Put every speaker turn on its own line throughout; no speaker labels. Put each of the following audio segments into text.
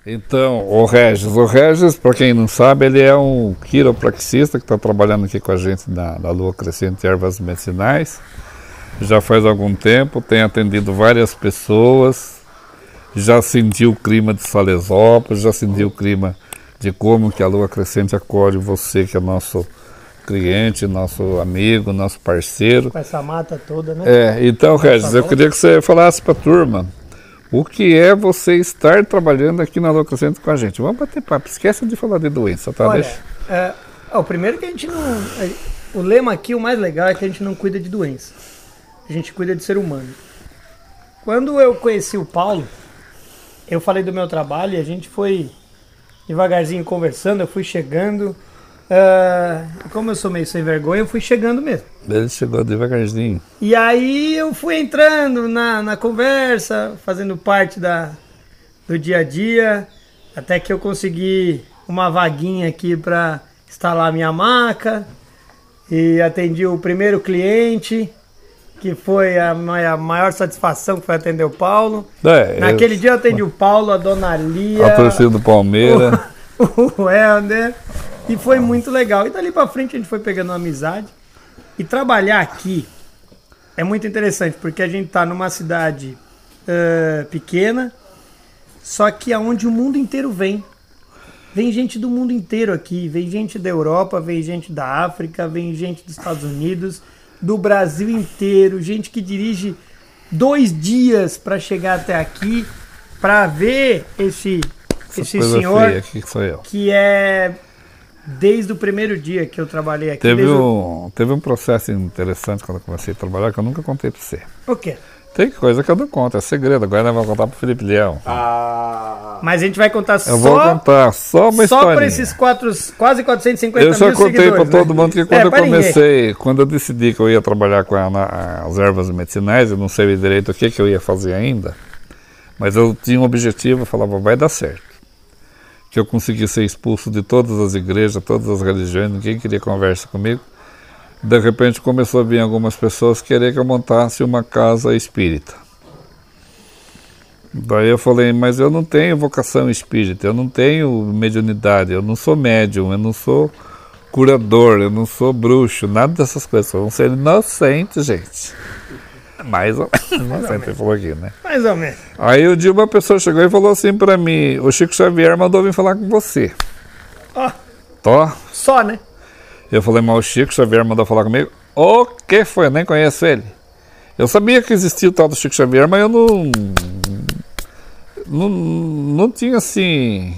Então, o Regis, para quem não sabe, ele é um quiropraxista que está trabalhando aqui com a gente na Lua Crescente Ervas Medicinais. Já faz algum tempo, tem atendido várias pessoas, já sentiu o clima de Salesópolis, já sentiu o clima de como que a Lua Crescente acolhe você, que é nosso cliente, nosso amigo, nosso parceiro.
Com essa mata toda, né?
Então, Regis, eu queria que você falasse para a turma o que é você estar trabalhando aqui na Lua Crescente com a gente. Vamos bater papo, esquece de falar de doença, tá?
Olha, o primeiro que a gente não... O lema aqui, o mais legal é que a gente não cuida de doença. A gente cuida de ser humano. Quando eu conheci o Paulo, eu falei do meu trabalho e a gente foi devagarzinho conversando, eu fui chegando. Como eu sou meio sem vergonha, eu fui chegando mesmo.
Ele chegou devagarzinho.
E aí eu fui entrando na conversa, fazendo parte do dia a dia, até que eu consegui uma vaguinha aqui para instalar a minha maca. E atendi o primeiro cliente, que foi a maior satisfação, que foi atender o Paulo. Naquele dia eu atendi o Paulo, a dona Lia,
a torcida do Palmeiras,
o Helder, e foi muito legal. E dali pra frente a gente foi pegando uma amizade. E trabalhar aqui é muito interessante, porque a gente tá numa cidade pequena, só que aonde o mundo inteiro vem. Vem gente do mundo inteiro aqui, vem gente da Europa, vem gente da África, vem gente dos Estados Unidos, do Brasil inteiro, gente que dirige 2 dias para chegar até aqui, para ver esse senhor
feia, que sou eu.
Que é desde o primeiro dia que eu trabalhei aqui.
Teve um processo interessante quando eu comecei a trabalhar que eu nunca contei para você.
O quê?
Tem coisa que eu não conto, é segredo. Agora nós vamos contar pro Felipe Leão.
Mas a gente vai contar
Eu vou contar só uma história.
Só para esses quase 450 mil
seguidores. Eu já contei para todo mundo que quando eu comecei,
ninguém.
Quando eu decidi que eu ia trabalhar com as ervas medicinais, eu não sabia direito o que eu ia fazer ainda, mas eu tinha um objetivo, eu falava, vai dar certo. Que eu consegui ser expulso de todas as igrejas, todas as religiões, ninguém queria conversa comigo. De repente começou a vir algumas pessoas querer que eu montasse uma casa espírita. Daí eu falei, mas eu não tenho vocação espírita, eu não tenho mediunidade, eu não sou médium, eu não sou curador, eu não sou bruxo, nada dessas coisas. Eu sou um ser inocente, gente. Mais ou menos, inocente, ele falou aqui, né?
Mais ou menos.
Aí um dia uma pessoa chegou e falou assim pra mim, o Chico Xavier mandou vir falar com você.
Só, né?
Eu falei, mas o Chico Xavier mandou falar comigo? O que foi? Eu nem conheço ele. Eu sabia que existia o tal do Chico Xavier, mas eu não tinha assim...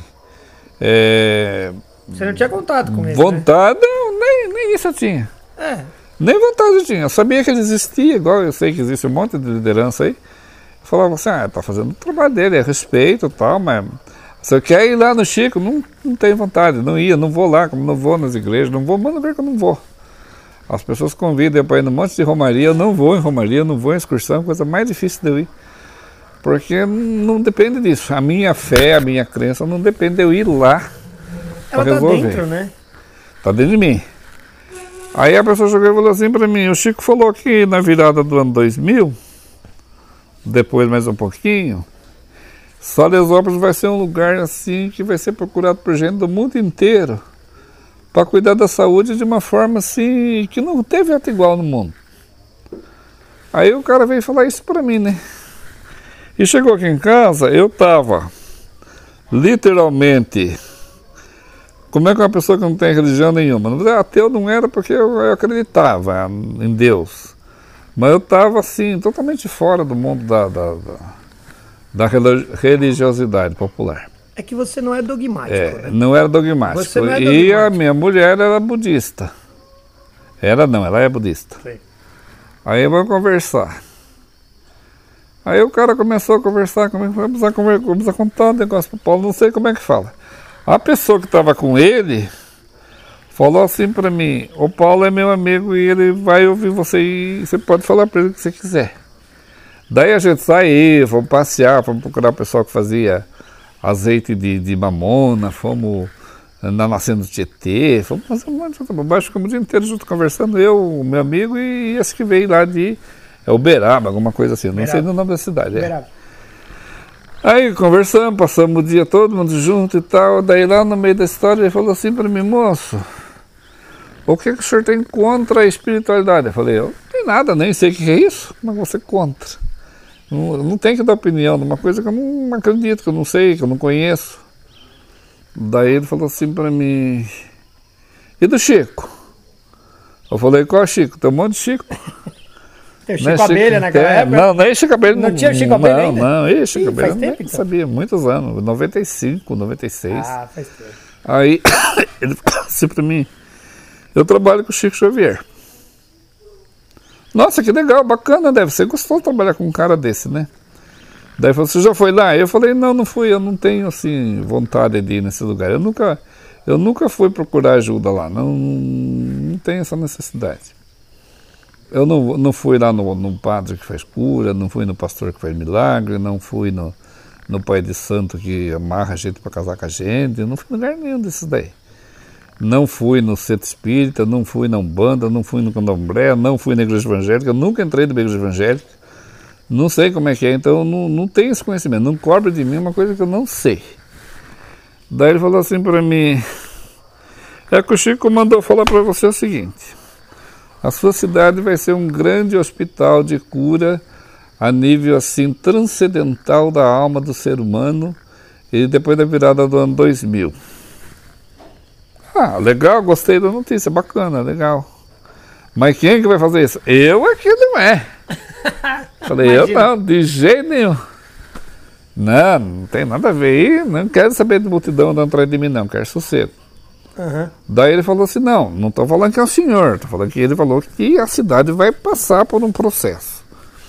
Você não tinha contato com ele,
vontade, né? Não, nem isso eu tinha. Nem vontade eu tinha. Eu sabia que ele existia, igual eu sei que existe um monte de liderança aí. Eu falava assim, tá fazendo o trabalho dele, é respeito e tal, mas... Você quer ir lá no Chico? Não tenho vontade, não ia, não vou lá, como não vou nas igrejas, não vou, manda ver que eu não vou. As pessoas convidam para ir num monte de romaria, eu não vou em romaria, não vou em excursão, coisa mais difícil de eu ir. Porque não depende disso. A minha fé, a minha crença não depende de eu ir lá para resolver.
Tá dentro, né?
Tá dentro de mim. Aí a pessoa chegou e falou assim para mim, o Chico falou que na virada do ano 2000, depois mais um pouquinho, Salesópolis vai ser um lugar assim que vai ser procurado por gente do mundo inteiro para cuidar da saúde de uma forma assim que não teve outra igual no mundo. Aí o cara veio falar isso para mim, né? E chegou aqui em casa, eu tava literalmente, como é que uma pessoa que não tem religião nenhuma, ateu não era porque eu acreditava em Deus, mas eu tava assim totalmente fora do mundo da religiosidade popular.
É que você não é dogmático, né?
Não era dogmático.
Você não é dogmático.
E a minha mulher era budista. Ela é budista.
Sim.
Aí vamos conversar. Aí o cara começou a conversar comigo, começou a contar um negócio pro Paulo, não sei como é que fala. A pessoa que estava com ele falou assim para mim, o Paulo é meu amigo e ele vai ouvir você e você pode falar para ele o que você quiser. Daí a gente saiu, fomos passear, fomos procurar o pessoal que fazia azeite de mamona, fomos na nascente do Tietê, fomos fazer um monte de coisa bobagem, ficamos o dia inteiro junto conversando, eu, o meu amigo e esse que veio lá de Uberaba, alguma coisa assim, não sei o nome da cidade.
Uberaba.
Aí conversamos, passamos o dia todo mundo junto e tal. Daí lá no meio da história ele falou assim para mim, moço, o que o senhor tem contra a espiritualidade? Eu falei, eu não tenho nada, nem sei o que é isso, mas você contra. Não tem que dar opinião de uma coisa que eu não acredito, que eu não sei, que eu não conheço. Daí ele falou assim para mim, e do Chico? Eu falei, qual Chico? Tem um monte de Chico.
Tem o Chico Abelha naquela época?
Não, nem Chico Abelha.
Não tinha Chico Abelha ainda?
Não, Chico Abelha
faz tempo,
nem
então?
sabia, muitos anos, 95, 96.
Ah, faz tempo.
Aí ele falou assim pra mim, eu trabalho com o Chico Xavier. Nossa, que legal, bacana, deve ser gostoso trabalhar com um cara desse, né? Daí ele falou, você já foi lá? Eu falei, não fui, eu não tenho assim vontade de ir nesse lugar. Eu nunca fui procurar ajuda lá, não tenho essa necessidade. Eu não fui lá no padre que faz cura, não fui no pastor que faz milagre, não fui no pai de santo que amarra a gente para casar com a gente, não fui em lugar nenhum desses daí. Não fui no centro espírita, não fui na Umbanda, não fui no Candomblé, não fui na igreja evangélica, eu nunca entrei na igreja evangélica, não sei como é que é, então não tenho esse conhecimento, não cobre de mim uma coisa que eu não sei. Daí ele falou assim para mim, é que o Chico mandou falar para você o seguinte, a sua cidade vai ser um grande hospital de cura a nível assim transcendental da alma do ser humano e depois da virada do ano 2000. Ah, legal, gostei da notícia, bacana, legal. Mas quem é que vai fazer isso? Eu aqui não é. Falei, imagina. Eu não, de jeito nenhum. Não tem nada a ver, não quero saber de multidão andando atrás de mim não, quero sossego. Uhum. Daí ele falou assim, não estou falando que é o senhor, estou falando que ele falou que a cidade vai passar por um processo.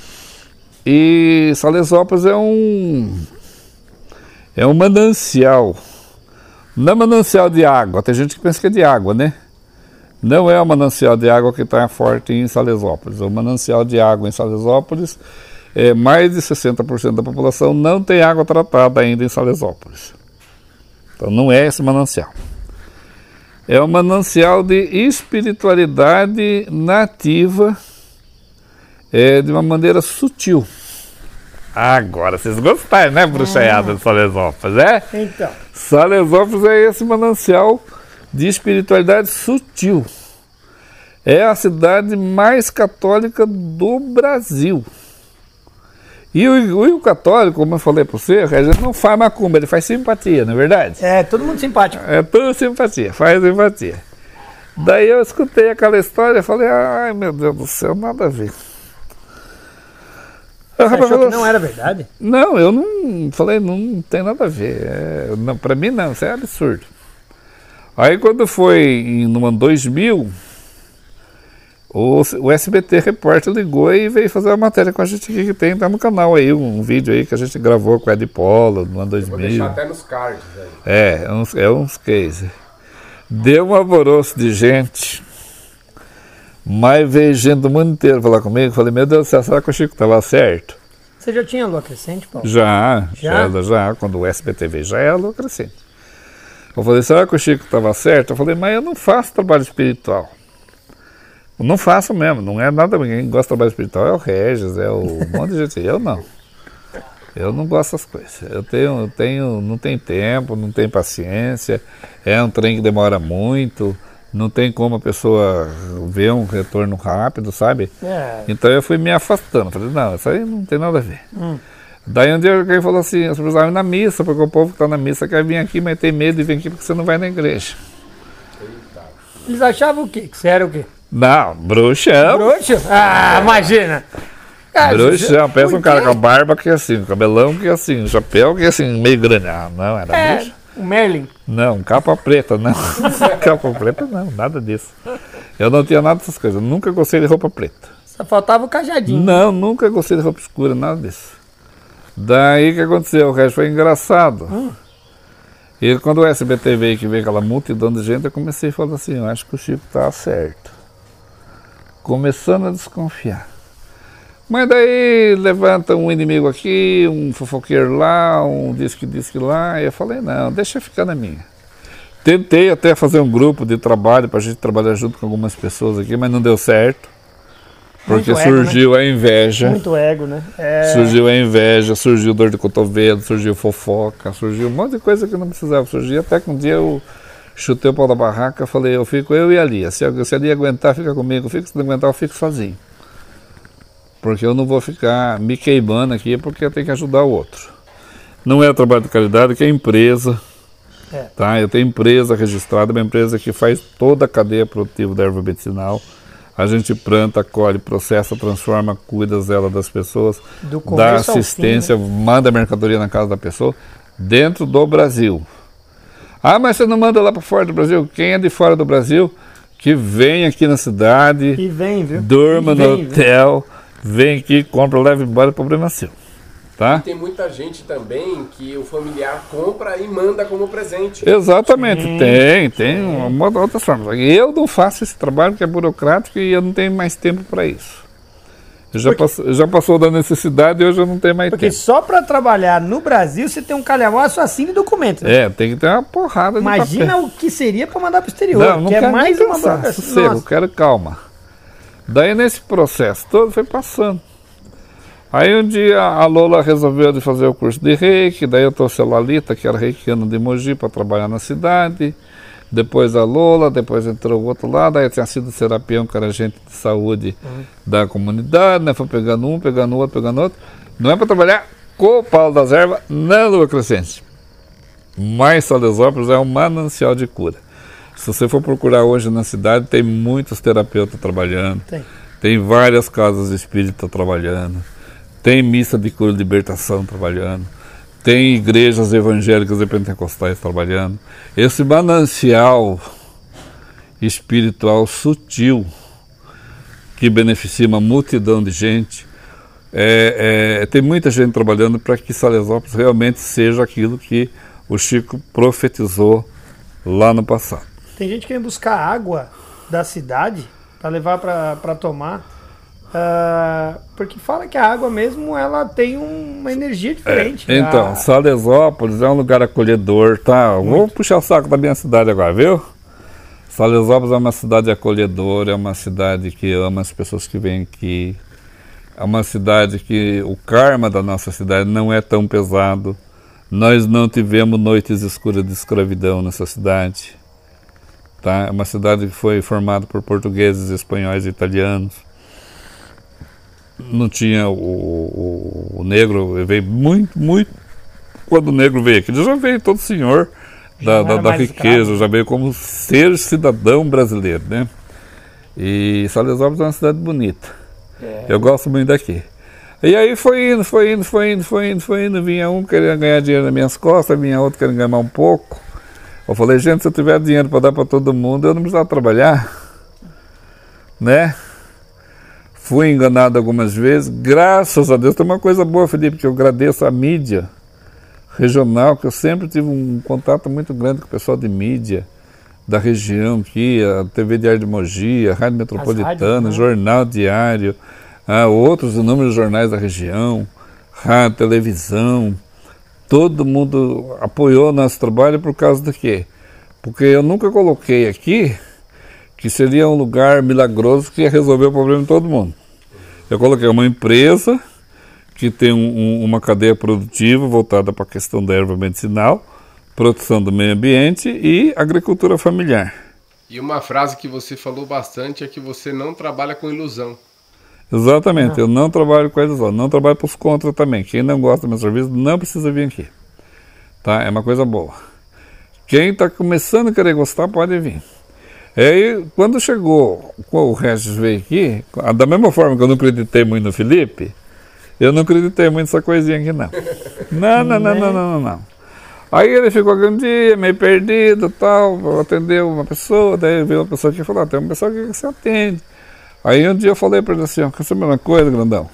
E Salesópolis é um manancial, não é manancial de água, tem gente que pensa que é de água, né? Não é o manancial de água que está forte em Salesópolis, o manancial de água em Salesópolis, mais de 60% da população não tem água tratada ainda em Salesópolis. Então não é esse manancial. É um manancial de espiritualidade nativa, de uma maneira sutil. Agora, vocês gostaram, né, bruxaiada de Salesópolis,
Então.
Salesópolis é esse manancial de espiritualidade sutil. É a cidade mais católica do Brasil. E o católico, como eu falei para você, ele não faz macumba, ele faz simpatia, não é verdade?
É, todo mundo simpático.
É tudo simpatia, faz simpatia. Daí eu escutei aquela história e falei, ai meu Deus do céu, nada a ver.
Você achou que não era verdade?
Não, eu não falei, não tem nada a ver. Para mim não, isso é absurdo. Aí quando foi no ano 2000, o SBT Repórter ligou e veio fazer uma matéria com a gente aqui que tá no canal aí, um vídeo aí que a gente gravou com o Ed Polo no ano 2000.
Eu vou deixar até nos cards aí.
É uns cases. Deu um alvoroço de gente, mas veio gente do mundo inteiro falar comigo. Falei, meu Deus do céu, será que o Chico estava certo?
Você já tinha lua crescente, Paulo?
Já. Quando o SBT veio, já é a lua crescente. Eu falei, será que o Chico estava certo? Eu falei, mas eu não faço trabalho espiritual. Eu não faço mesmo, não é nada. Quem gosta de trabalho espiritual é o Regis, é um monte de gente. Eu não. Eu não gosto dessas coisas. Não tenho tempo, não tenho paciência. É um trem que demora muito. Não tem como a pessoa ver um retorno rápido, sabe? Então eu fui me afastando. Falei, não, isso aí não tem nada a ver. Daí um dia alguém falou assim, você precisava ir na missa, porque o povo que está na missa quer vir aqui, mas tem medo de vir aqui porque você não vai na igreja.
Eles achavam o quê? Que você era o quê?
Não, bruxão.
Bruxo? Ah, imagina.
Bruxão, pensa um cara com a barba que é assim, um cabelão que é assim, um chapéu que é assim, meio grande. Ah, não, era bruxo.
O Merlin?
Não, capa preta, não. Capa preta não, nada disso. Eu não tinha nada dessas coisas, eu nunca gostei de roupa preta.
Só faltava o cajadinho.
Não, nunca gostei de roupa escura, nada disso. Daí o que aconteceu? O resto foi engraçado. E quando o SBT veio, que veio aquela multidão de gente, eu comecei a falar assim, eu acho que o Chico tá certo. Começando a desconfiar. Mas daí levanta um inimigo aqui, um fofoqueiro lá, um diz que lá, e eu falei, não, deixa eu ficar na minha. Tentei até fazer um grupo de trabalho para a gente trabalhar junto com algumas pessoas aqui, mas não deu certo. Porque
Muito ego,
surgiu a inveja.
Muito ego, né?
Surgiu a inveja, surgiu dor de cotovelo, surgiu fofoca, surgiu um monte de coisa que não precisava surgir. Até que um dia eu chutei o pau da barraca, falei, eu fico eu e a Lia. Se a Lia aguentar, fica comigo. Se não aguentar, eu fico sozinho. Porque eu não vou ficar me queimando aqui, porque eu tenho que ajudar o outro. Não é trabalho de caridade, que é empresa. Tá? Eu tenho empresa registrada, uma empresa que faz toda a cadeia produtiva da erva medicinal. A gente planta, colhe, processa, transforma, cuida, zela das pessoas, dá assistência, fim, né? Manda mercadoria na casa da pessoa, dentro do Brasil. Ah, mas você não manda lá para fora do Brasil? Quem é de fora do Brasil, que vem aqui na cidade,
e vem, viu?
Durma no hotel, vem aqui, compra, leva embora, problema seu. Tá?
E tem muita gente também que o familiar compra e manda como presente.
Exatamente, tem uma outra forma. Eu não faço esse trabalho que é burocrático e eu não tenho mais tempo para isso. Já passou da necessidade e hoje eu não tenho mais tempo.
Porque só para trabalhar no Brasil você tem um calhamaço assim de documentos. Né?
Tem que ter uma porrada de
Imagina
papel.
o que seria para mandar para o exterior.
Não
que
quero
é mais uma
sossego, eu quero calma. Daí nesse processo todo foi passando. Aí um dia a Lola resolveu de fazer o curso de reiki, daí eu trouxe a Lalita, que era reikiana de Mogi, para trabalhar na cidade. Depois a Lola, depois entrou o outro lado, aí tinha sido o Serapião, que era agente de saúde da comunidade, né? Foi pegando um, pegando outro, pegando outro. Não é para trabalhar com o Paulo das Ervas na Lua Crescente. Mas Salesópolis é um manancial de cura. Se você for procurar hoje na cidade, tem muitos terapeutas trabalhando, tem várias casas espíritas trabalhando. Tem missa de cura e libertação trabalhando, tem igrejas evangélicas e pentecostais trabalhando. Esse manancial espiritual sutil, que beneficia uma multidão de gente, tem muita gente trabalhando para que Salesópolis realmente seja aquilo que o Chico profetizou lá no passado.
Tem gente que vem buscar água da cidade para levar para tomar. Porque fala que a água mesmo ela tem uma energia diferente.
Então, Salesópolis é um lugar acolhedor, tá? Vou puxar o saco da minha cidade agora, viu? Salesópolis é uma cidade acolhedora, é uma cidade que ama as pessoas que vêm aqui. É uma cidade que o karma da nossa cidade não é tão pesado. Nós não tivemos noites escuras de escravidão nessa cidade. Tá? É uma cidade que foi formada por portugueses, espanhóis e italianos. Não tinha o negro, veio muito. Quando o negro veio aqui, já veio todo senhor da riqueza, escravo. Já veio como ser cidadão brasileiro, né? E Salesópolis é uma cidade bonita. Eu gosto muito daqui. E aí foi indo, vinha um querendo ganhar dinheiro nas minhas costas, vinha outro querendo ganhar um pouco. Eu falei, gente, se eu tiver dinheiro para dar para todo mundo, eu não precisava trabalhar, né? Fui enganado algumas vezes, graças a Deus. Tem uma coisa boa, Felipe, que eu agradeço à mídia regional, que eu sempre tive um contato muito grande com o pessoal de mídia da região aqui, a TV Diário de Mogi, a Rádio Metropolitana, Jornal Diário, outros inúmeros jornais da região, rádio, televisão. Todo mundo apoiou o nosso trabalho por causa do quê? Porque eu nunca coloquei aqui que seria um lugar milagroso que ia resolver o problema de todo mundo. Eu coloquei uma empresa que tem uma cadeia produtiva voltada para a questão da erva medicinal, proteção do meio ambiente e agricultura familiar.
E uma frase que você falou bastante é que você não trabalha com ilusão.
Exatamente, eu não trabalho com ilusão, não trabalho para os contra também. Quem não gosta do meu serviço não precisa vir aqui. Tá? É uma coisa boa. Quem está começando a querer gostar pode vir. Aí, quando chegou, o Regis veio aqui, da mesma forma que do eu não acreditei muito no Felipe, eu não acreditei muito nessa coisinha aqui, não. Não. Aí ele ficou algum dia meio perdido, tal, atendeu uma pessoa, daí veio uma pessoa aqui e falou, tem uma pessoa aqui que você atende. Aí um dia eu falei para ele assim, quer saber uma coisa, grandão?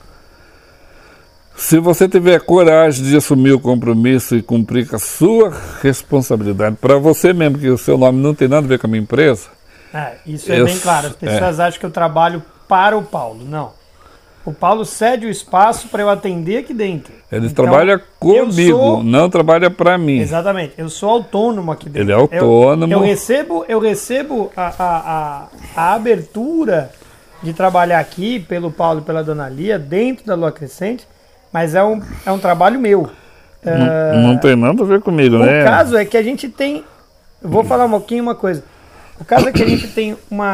Se você tiver coragem de assumir o compromisso e cumprir com a sua responsabilidade, para você mesmo, que o seu nome não tem nada a ver com a minha empresa.
Isso é bem claro. As pessoas acham que eu trabalho para o Paulo. Não. O Paulo cede o espaço para eu atender aqui dentro.
Ele trabalha comigo, não trabalha para mim.
Exatamente. Eu sou autônomo aqui dentro.
Ele é autônomo.
Eu recebo a abertura de trabalhar aqui, pelo Paulo e pela Dona Lia, dentro da Lua Crescente, mas é um trabalho meu.
Não tem nada a ver comigo, né?
O caso é que a gente tem... Eu vou falar um pouquinho uma coisa. O caso é que a gente tem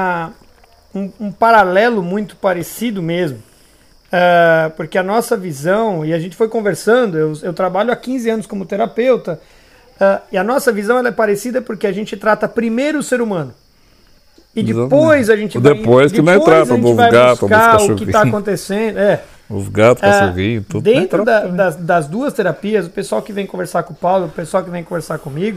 um paralelo muito parecido mesmo. Porque a nossa visão, e a gente foi conversando, eu trabalho há 15 anos como terapeuta, e a nossa visão ela é parecida porque a gente trata primeiro o ser humano. E depois a gente vai...
Depois que nós tratamos dos gatos, dos cachorrinhos.
O que está acontecendo.
Os gatos, cachorrinhos, tudo.
Dentro das duas terapias, o pessoal que vem conversar com o Paulo, o pessoal que vem conversar comigo,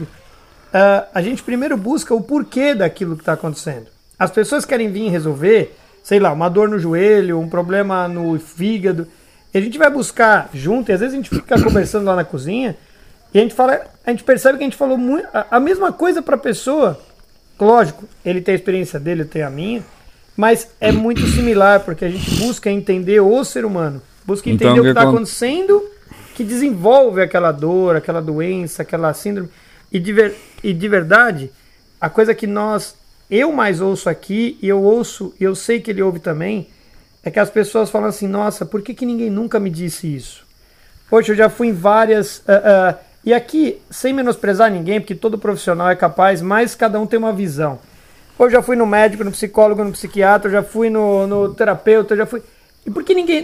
a gente primeiro busca o porquê daquilo que está acontecendo. As pessoas querem vir resolver, sei lá, uma dor no joelho, um problema no fígado. E a gente vai buscar junto, e às vezes a gente fica conversando lá na cozinha, e a gente percebe que a gente falou a mesma coisa para a pessoa. Lógico, ele tem a experiência dele, eu tenho a minha, mas é muito similar, porque a gente busca entender o ser humano, busca entender o que está acontecendo, que desenvolve aquela dor, aquela doença, aquela síndrome. E de verdade, a coisa que eu mais ouço aqui, e eu sei que ele ouve também, é que as pessoas falam assim, nossa, por que ninguém nunca me disse isso? Poxa, eu já fui em várias... E aqui, sem menosprezar ninguém, porque todo profissional é capaz, mas cada um tem uma visão. Eu já fui no médico, no psicólogo, no psiquiatra, eu já fui no terapeuta, eu já fui... E por que ninguém,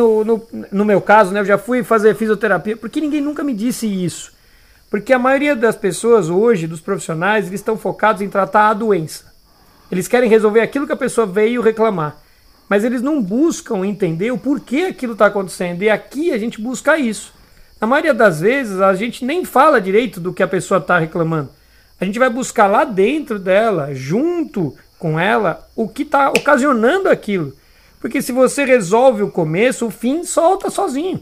no meu caso, né, eu já fui fazer fisioterapia, por que ninguém nunca me disse isso? Porque a maioria das pessoas hoje, dos profissionais, eles estão focados em tratar a doença. Eles querem resolver aquilo que a pessoa veio reclamar. Mas eles não buscam entender o porquê aquilo está acontecendo. E aqui a gente busca isso. Na maioria das vezes, a gente nem fala direito do que a pessoa está reclamando. A gente vai buscar lá dentro dela, junto com ela, o que está ocasionando aquilo. Porque se você resolve o começo, o fim solta sozinho.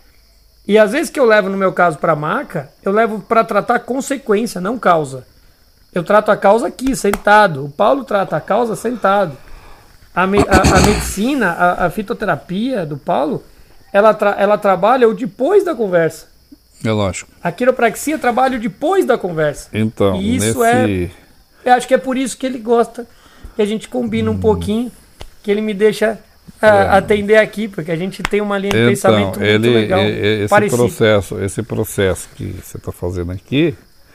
E às vezes que eu levo, no meu caso, para a maca, eu levo para tratar consequência, não causa. Eu trato a causa aqui, sentado. O Paulo trata a causa sentado. A medicina, a fitoterapia do Paulo, ela trabalha o depois da conversa.
É lógico.
A quiropraxia trabalha o depois da conversa.
Então,
e isso eu acho que é por isso que ele gosta, que a gente combina um pouquinho, que ele me deixa atender aqui, porque a gente tem uma linha de pensamento muito legal,
esse processo que você está fazendo aqui,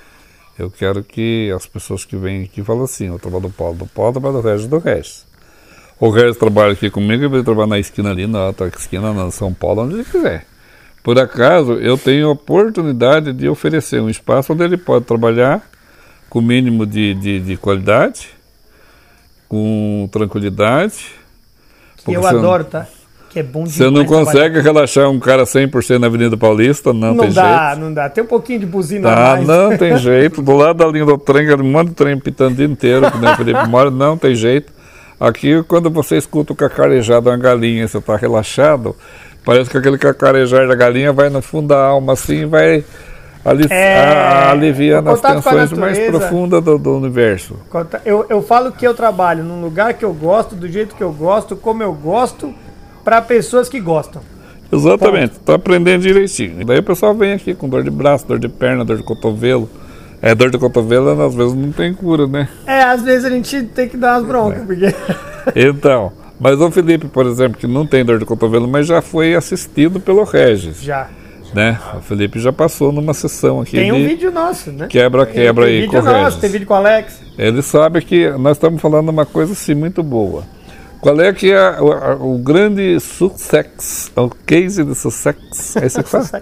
eu quero que as pessoas que vêm aqui falem assim, eu trabalho do Paulo, trabalho do Regis. O Regis trabalha aqui comigo e vai trabalhar na esquina ali, na outra esquina, na São Paulo, onde ele quiser. Por acaso, eu tenho a oportunidade de oferecer um espaço onde ele pode trabalhar com o mínimo de qualidade, com tranquilidade.
Que eu adoro, tá? Que é bom demais.
Você não consegue relaxar um cara 100% na Avenida Paulista, não tem jeito.
Não dá. Tem um pouquinho de buzina a mais.
Não tem jeito. Do lado da linha do trem, um monte de trem pitando o dia inteiro, que nem o Felipe mora, não tem jeito. Aqui, quando você escuta o cacarejar de uma galinha, você está relaxado, parece que aquele cacarejar da galinha vai no fundo da alma, assim, vai aliviando as tensões mais profundas do universo.
Eu falo que eu trabalho num lugar que eu gosto, do jeito que eu gosto, como eu gosto, para pessoas que gostam.
Exatamente, está aprendendo direitinho. E daí o pessoal vem aqui com dor de braço, dor de perna, dor de cotovelo. Dor de cotovelo às vezes não tem cura, né?
Às vezes a gente tem que dar umas broncas, porque...
Então, mas o Felipe, por exemplo, que não tem dor de cotovelo, mas já foi assistido pelo Regis.
Já.
Né? O Felipe já passou numa sessão aqui.
Tem um vídeo nosso, né?
Quebra aí com o Regis.
Tem vídeo com o Alex.
Ele sabe que nós estamos falando uma coisa assim muito boa. Qual é que é o grande sucesso, o case de sucesso? É isso que fala?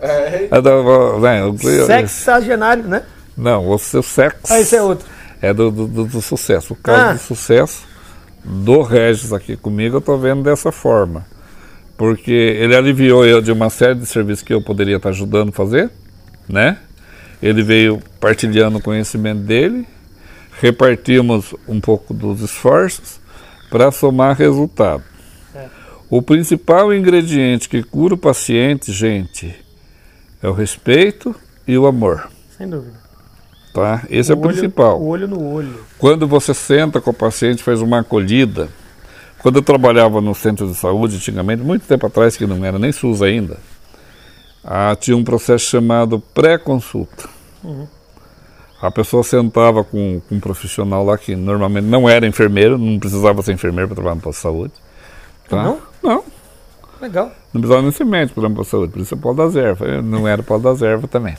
Sexagenário, né?
Não, o sucesso.
Esse é outro.
É do sucesso. O caso do sucesso do Regis aqui comigo, eu estou vendo dessa forma. Porque ele aliviou eu de uma série de serviços que eu poderia estar ajudando a fazer, né? Ele veio partilhando o conhecimento dele, repartimos um pouco dos esforços para somar resultado. O principal ingrediente que cura o paciente, gente, é o respeito e o amor.
Sem dúvida.
Tá? Esse é o principal.
O olho no olho.
Quando você senta com o paciente, faz uma acolhida. Quando eu trabalhava no centro de saúde, antigamente, muito tempo atrás, que não era nem SUS ainda, tinha um processo chamado pré-consulta. A pessoa sentava com um profissional lá que normalmente não era enfermeiro, não precisava ser enfermeiro para trabalhar no posto de saúde. Tá?
Não?
Não.
Legal.
Não precisava nem semente para a saúde, por isso é polo das ervas. Eu não era polo das ervas também.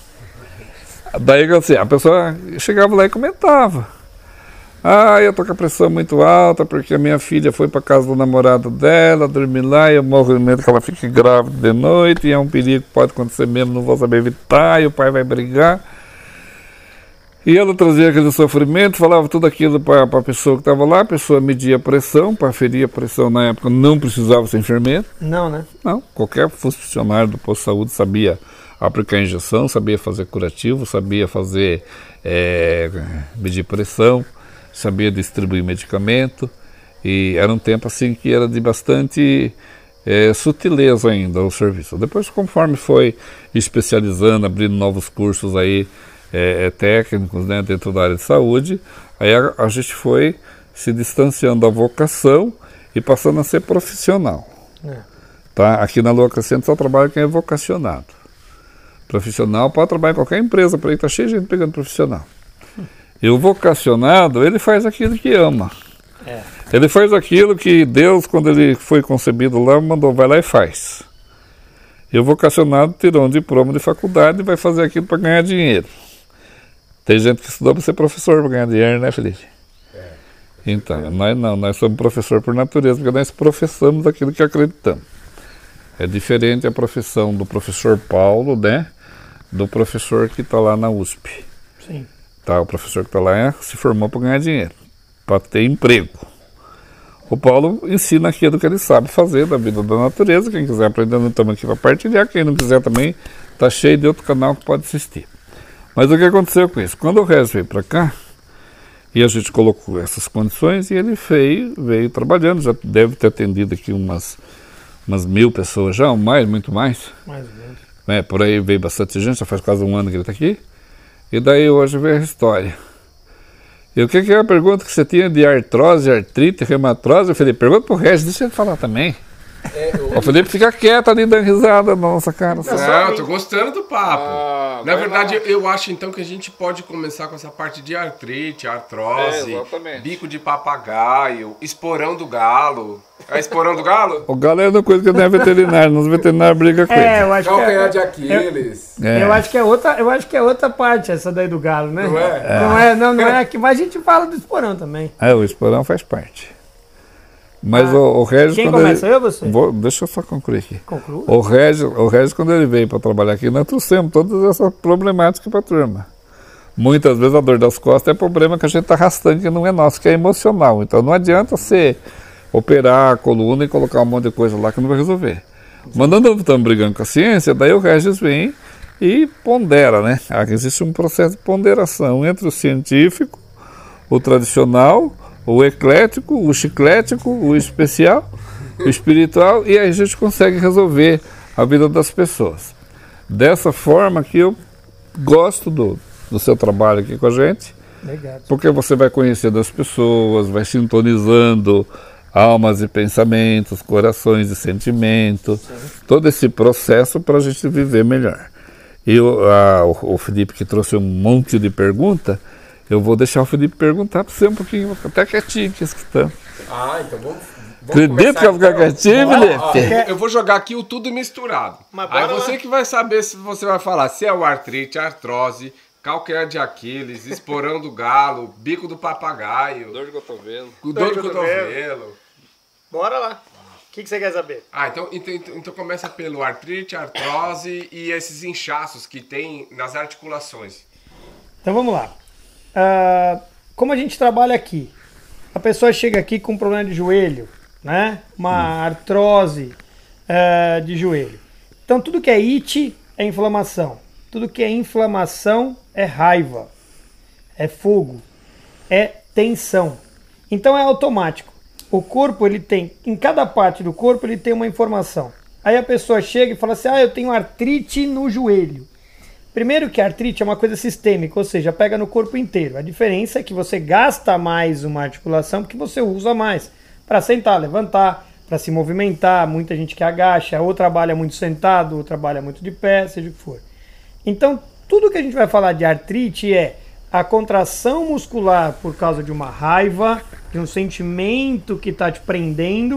Daí assim, a pessoa chegava lá e comentava. Ah, eu tô com a pressão muito alta porque a minha filha foi para casa do namorado dela, dormir lá, e eu morro de medo que ela fique grávida de noite, e é um perigo que pode acontecer mesmo, não vou saber evitar, e o pai vai brigar. E ela trazia aquele sofrimento, falava tudo aquilo para a pessoa que estava lá, a pessoa media a pressão, para ferir a pressão na época não precisava ser enfermeiro.
Não, né?
Não, qualquer funcionário do posto de saúde sabia aplicar injeção, sabia fazer curativo, sabia fazer, medir pressão, sabia distribuir medicamento, e era um tempo assim que era de bastante sutileza ainda o serviço. Depois, conforme foi especializando, abrindo novos cursos aí, técnicos, né, dentro da área de saúde, aí a gente foi se distanciando da vocação e passando a ser profissional. Tá? Aqui na Lua Crescente só trabalha quem é vocacionado. Profissional pode trabalhar em qualquer empresa, por aí está cheio de gente pegando profissional. E o vocacionado, ele faz aquilo que ama. Ele faz aquilo que Deus, quando ele foi concebido lá, mandou, vai lá e faz. E o vocacionado tirou um diploma de faculdade e vai fazer aquilo para ganhar dinheiro. Tem gente que estudou para ser professor para ganhar dinheiro, né, Felipe? Então, nós não, nós somos professor por natureza, porque nós professamos aquilo que acreditamos. É diferente a profissão do professor Paulo, né, do professor que está lá na USP.
Sim.
Tá, o professor que está lá se formou para ganhar dinheiro, para ter emprego. O Paulo ensina aquilo que ele sabe fazer da vida da natureza. Quem quiser aprender, não estamos aqui para partilhar. Quem não quiser também, está cheio de outro canal que pode assistir. Mas o que aconteceu com isso? Quando o Regis veio para cá, e a gente colocou essas condições, e ele veio trabalhando, já deve ter atendido aqui umas 1.000 pessoas já, ou mais, muito mais.
Mais ou menos.
Por aí veio bastante gente, já faz quase um ano que ele está aqui. E daí hoje veio a história. E o que é a pergunta que você tinha de artrose, artrite, reumatrose? Eu falei, pergunta pro Regis, deixa ele falar também. O Felipe fica quieto ali dando risada na nossa cara.
Não, eu tô gostando do papo. Na verdade, eu acho então que a gente pode começar com essa parte de artrite, artrose, bico de papagaio, esporão do galo. É esporão do galo?
O galo é uma coisa que não é veterinário, nos veterinários brigam com ele.
Eu acho
Calcanhar de Aquiles.
Eu acho que é outra parte essa daí do galo, né?
Não é?
Não é aqui, mas a gente fala do esporão também.
O esporão faz parte. Mas o Regis...
Quem começa, eu ou você?
Deixa eu só concluir aqui.
Conclua.
O Regis, quando ele veio para trabalhar aqui, nós trouxemos todas essas problemáticas para a turma. Muitas vezes a dor das costas é problema que a gente está arrastando, que não é nosso, que é emocional. Então não adianta você operar a coluna e colocar um monte de coisa lá que não vai resolver. Mas nós não estamos brigando com a ciência, daí o Regis vem e pondera, né? Existe um processo de ponderação entre o científico, o tradicional, o eclético, o chiclético, o especial, o espiritual, e aí a gente consegue resolver a vida das pessoas. Dessa forma que eu gosto do seu trabalho aqui com a gente,
Legal.
porque você vai conhecendo as pessoas, vai sintonizando almas e pensamentos, corações e sentimentos, todo esse processo para a gente viver melhor. E o Felipe, que trouxe um monte de perguntas, eu vou deixar o Felipe perguntar para você um pouquinho, vou ficar até quietinho aqui escutando.
Então vamos
Acredito que eu vou ficar quietinho, Felipe?
Eu vou jogar aqui o tudo misturado. Aí você que vai saber se você vai falar se é o artrite, artrose, calcanhar de Aquiles, esporão do galo, bico do papagaio,
Dor de cotovelo.
dor de cotovelo.
Bora lá. O que você quer saber?
Então começa pelo artrite, artrose e esses inchaços que tem nas articulações.
Então vamos lá. Como a gente trabalha aqui, a pessoa chega aqui com um problema de joelho, né? Uma artrose de joelho. Então tudo que é it é inflamação. Tudo que é inflamação é raiva, é fogo, é tensão. Então é automático. O corpo, ele tem, em cada parte do corpo, ele tem uma informação. Aí a pessoa chega e fala assim, eu tenho artrite no joelho. Primeiro que a artrite é uma coisa sistêmica, ou seja, pega no corpo inteiro. A diferença é que você gasta mais uma articulação porque você usa mais para sentar, levantar, para se movimentar. Muita gente que agacha, ou trabalha muito sentado, ou trabalha muito de pé, seja o que for. Então, tudo que a gente vai falar de artrite é a contração muscular por causa de uma raiva, de um sentimento que está te prendendo,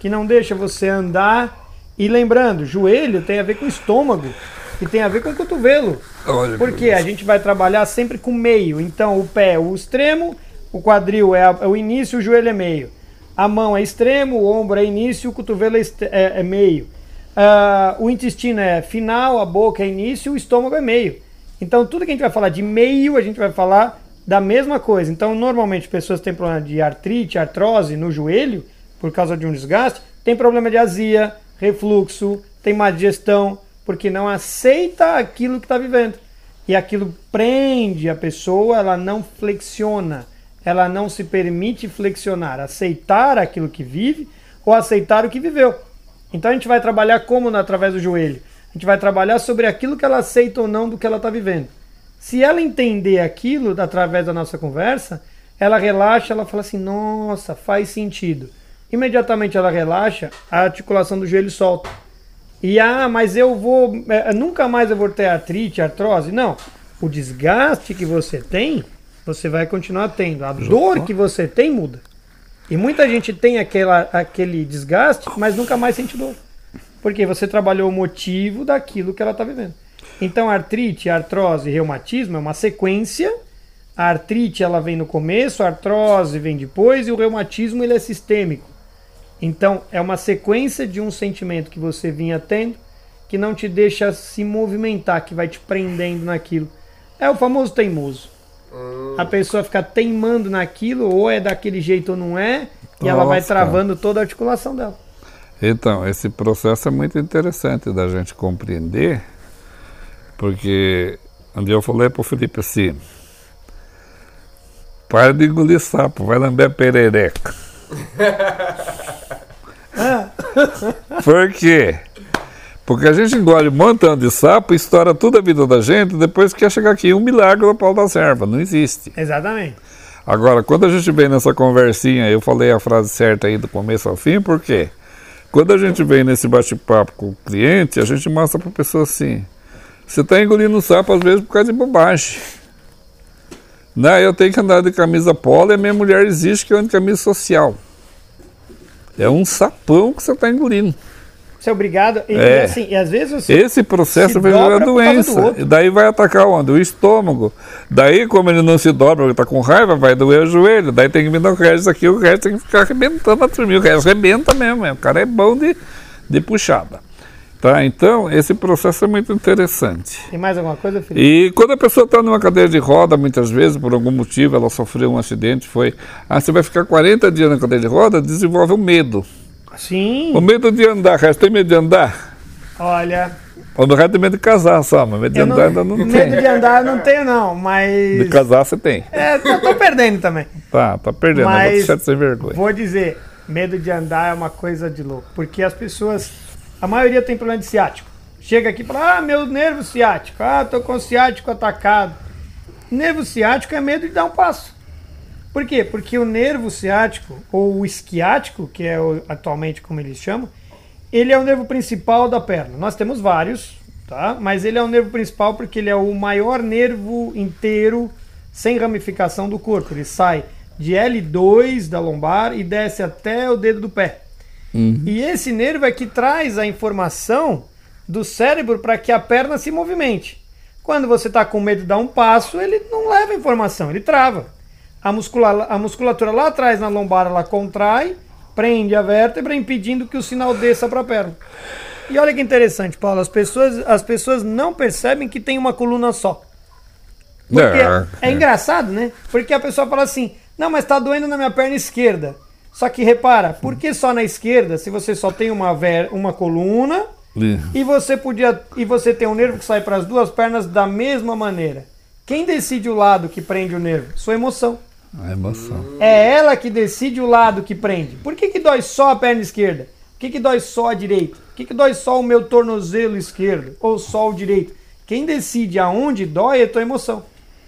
que não deixa você andar. E lembrando, joelho tem a ver com estômago e tem a ver com cotovelo. Porque a gente vai trabalhar sempre com meio. Então o pé é o extremo, o quadril é o início, o joelho é meio. A mão é extremo, o ombro é início, o cotovelo é meio. O intestino é final, a boca é início, o estômago é meio. Então tudo que a gente vai falar de meio, a gente vai falar da mesma coisa. Então normalmente pessoas têm problema de artrite, artrose no joelho, por causa de um desgaste, tem problema de azia, refluxo, tem má digestão, porque não aceita aquilo que está vivendo. E aquilo prende a pessoa, ela não flexiona, ela não se permite flexionar, aceitar aquilo que vive ou aceitar o que viveu. Então a gente vai trabalhar como através do joelho? A gente vai trabalhar sobre aquilo que ela aceita ou não do que ela está vivendo. Se ela entender aquilo através da nossa conversa, ela relaxa, ela fala assim, nossa, faz sentido. Imediatamente ela relaxa, a articulação do joelho solta. E mas nunca mais eu vou ter artrite, artrose. Não, o desgaste que você tem, você vai continuar tendo. A dor que você tem muda. E muita gente tem aquele desgaste, mas nunca mais sente dor. Porque você trabalhou o motivo daquilo que ela está vivendo. Então artrite, artrose e reumatismo é uma sequência. A artrite ela vem no começo, a artrose vem depois e o reumatismo ele é sistêmico. Então, é uma sequência de um sentimento que você vinha tendo, que não te deixa se movimentar, que vai te prendendo naquilo. É o famoso teimoso. A pessoa fica teimando naquilo, ou é daquele jeito ou não é, e ela vai travando toda a articulação dela.
Então, esse processo é muito interessante da gente compreender, porque onde eu falei para o Felipe assim, para de engolir sapo, vai lamber perereca. Por quê? Porque a gente engole um montão de sapo, estoura toda a vida da gente, depois quer chegar aqui um milagre no pau da serva. Não existe.
Exatamente.
Agora, quando a gente vem nessa conversinha, eu falei a frase certa aí do começo ao fim, por quê? Quando a gente vem nesse bate-papo com o cliente, a gente mostra para a pessoa assim, você está engolindo sapo às vezes por causa de bobagem. Não, eu tenho que andar de camisa polo e a minha mulher exige que eu ande de camisa social. É um sapão que você está engolindo.
Você é obrigado. E às vezes você
esse processo vai gerar doença. E daí vai atacar onde? O estômago. Daí, como ele não se dobra, ele está com raiva, vai doer o joelho. Daí tem que me dar o resto aqui, o resto tem que ficar arrebentando a turminha. O resto arrebenta mesmo. O cara é bom de puxada. Tá? Então, esse processo é muito interessante.
Tem mais alguma coisa, Felipe?
E quando a pessoa está numa cadeira de roda, muitas vezes, por algum motivo, ela sofreu um acidente, você vai ficar 40 dias na cadeira de roda, desenvolve o medo.
Sim.
O medo de andar, você tem medo de andar?
Olha...
O resto tem medo de casar só, mas medo de andar ainda não tem.
Medo de andar eu não tenho não, mas...
De casar você tem.
Tô perdendo também.
Tá perdendo, mas, vou deixar de ser vergonha.
Vou dizer, medo de andar é uma coisa de louco, porque as pessoas... A maioria tem problema de ciático. Chega aqui e fala, meu nervo ciático. Tô com o ciático atacado. Nervo ciático é medo de dar um passo. Por quê? Porque o nervo ciático, ou o isquiático, que é atualmente como eles chamam, ele é o nervo principal da perna. Nós temos vários, tá? Mas ele é o nervo principal porque ele é o maior nervo inteiro, sem ramificação do corpo. Ele sai de L2 da lombar e desce até o dedo do pé. E esse nervo é que traz a informação do cérebro para que a perna se movimente. Quando você está com medo de dar um passo, ele não leva informação, ele trava. A musculatura lá atrás na lombar ela contrai, prende a vértebra, impedindo que o sinal desça para a perna. E olha que interessante, Paulo, as pessoas não percebem que tem uma coluna só. Porque é engraçado, né? Porque a pessoa fala assim, não, mas está doendo na minha perna esquerda. Só que repara, por que só na esquerda, se você só tem uma coluna e você tem um nervo que sai para as duas pernas da mesma maneira? Quem decide o lado que prende o nervo? Sua emoção.
A emoção.
É ela que decide o lado que prende. Por que dói só a perna esquerda? Por que dói só a direita? Por que dói só o meu tornozelo esquerdo? Ou só o direito? Quem decide aonde dói é a tua emoção.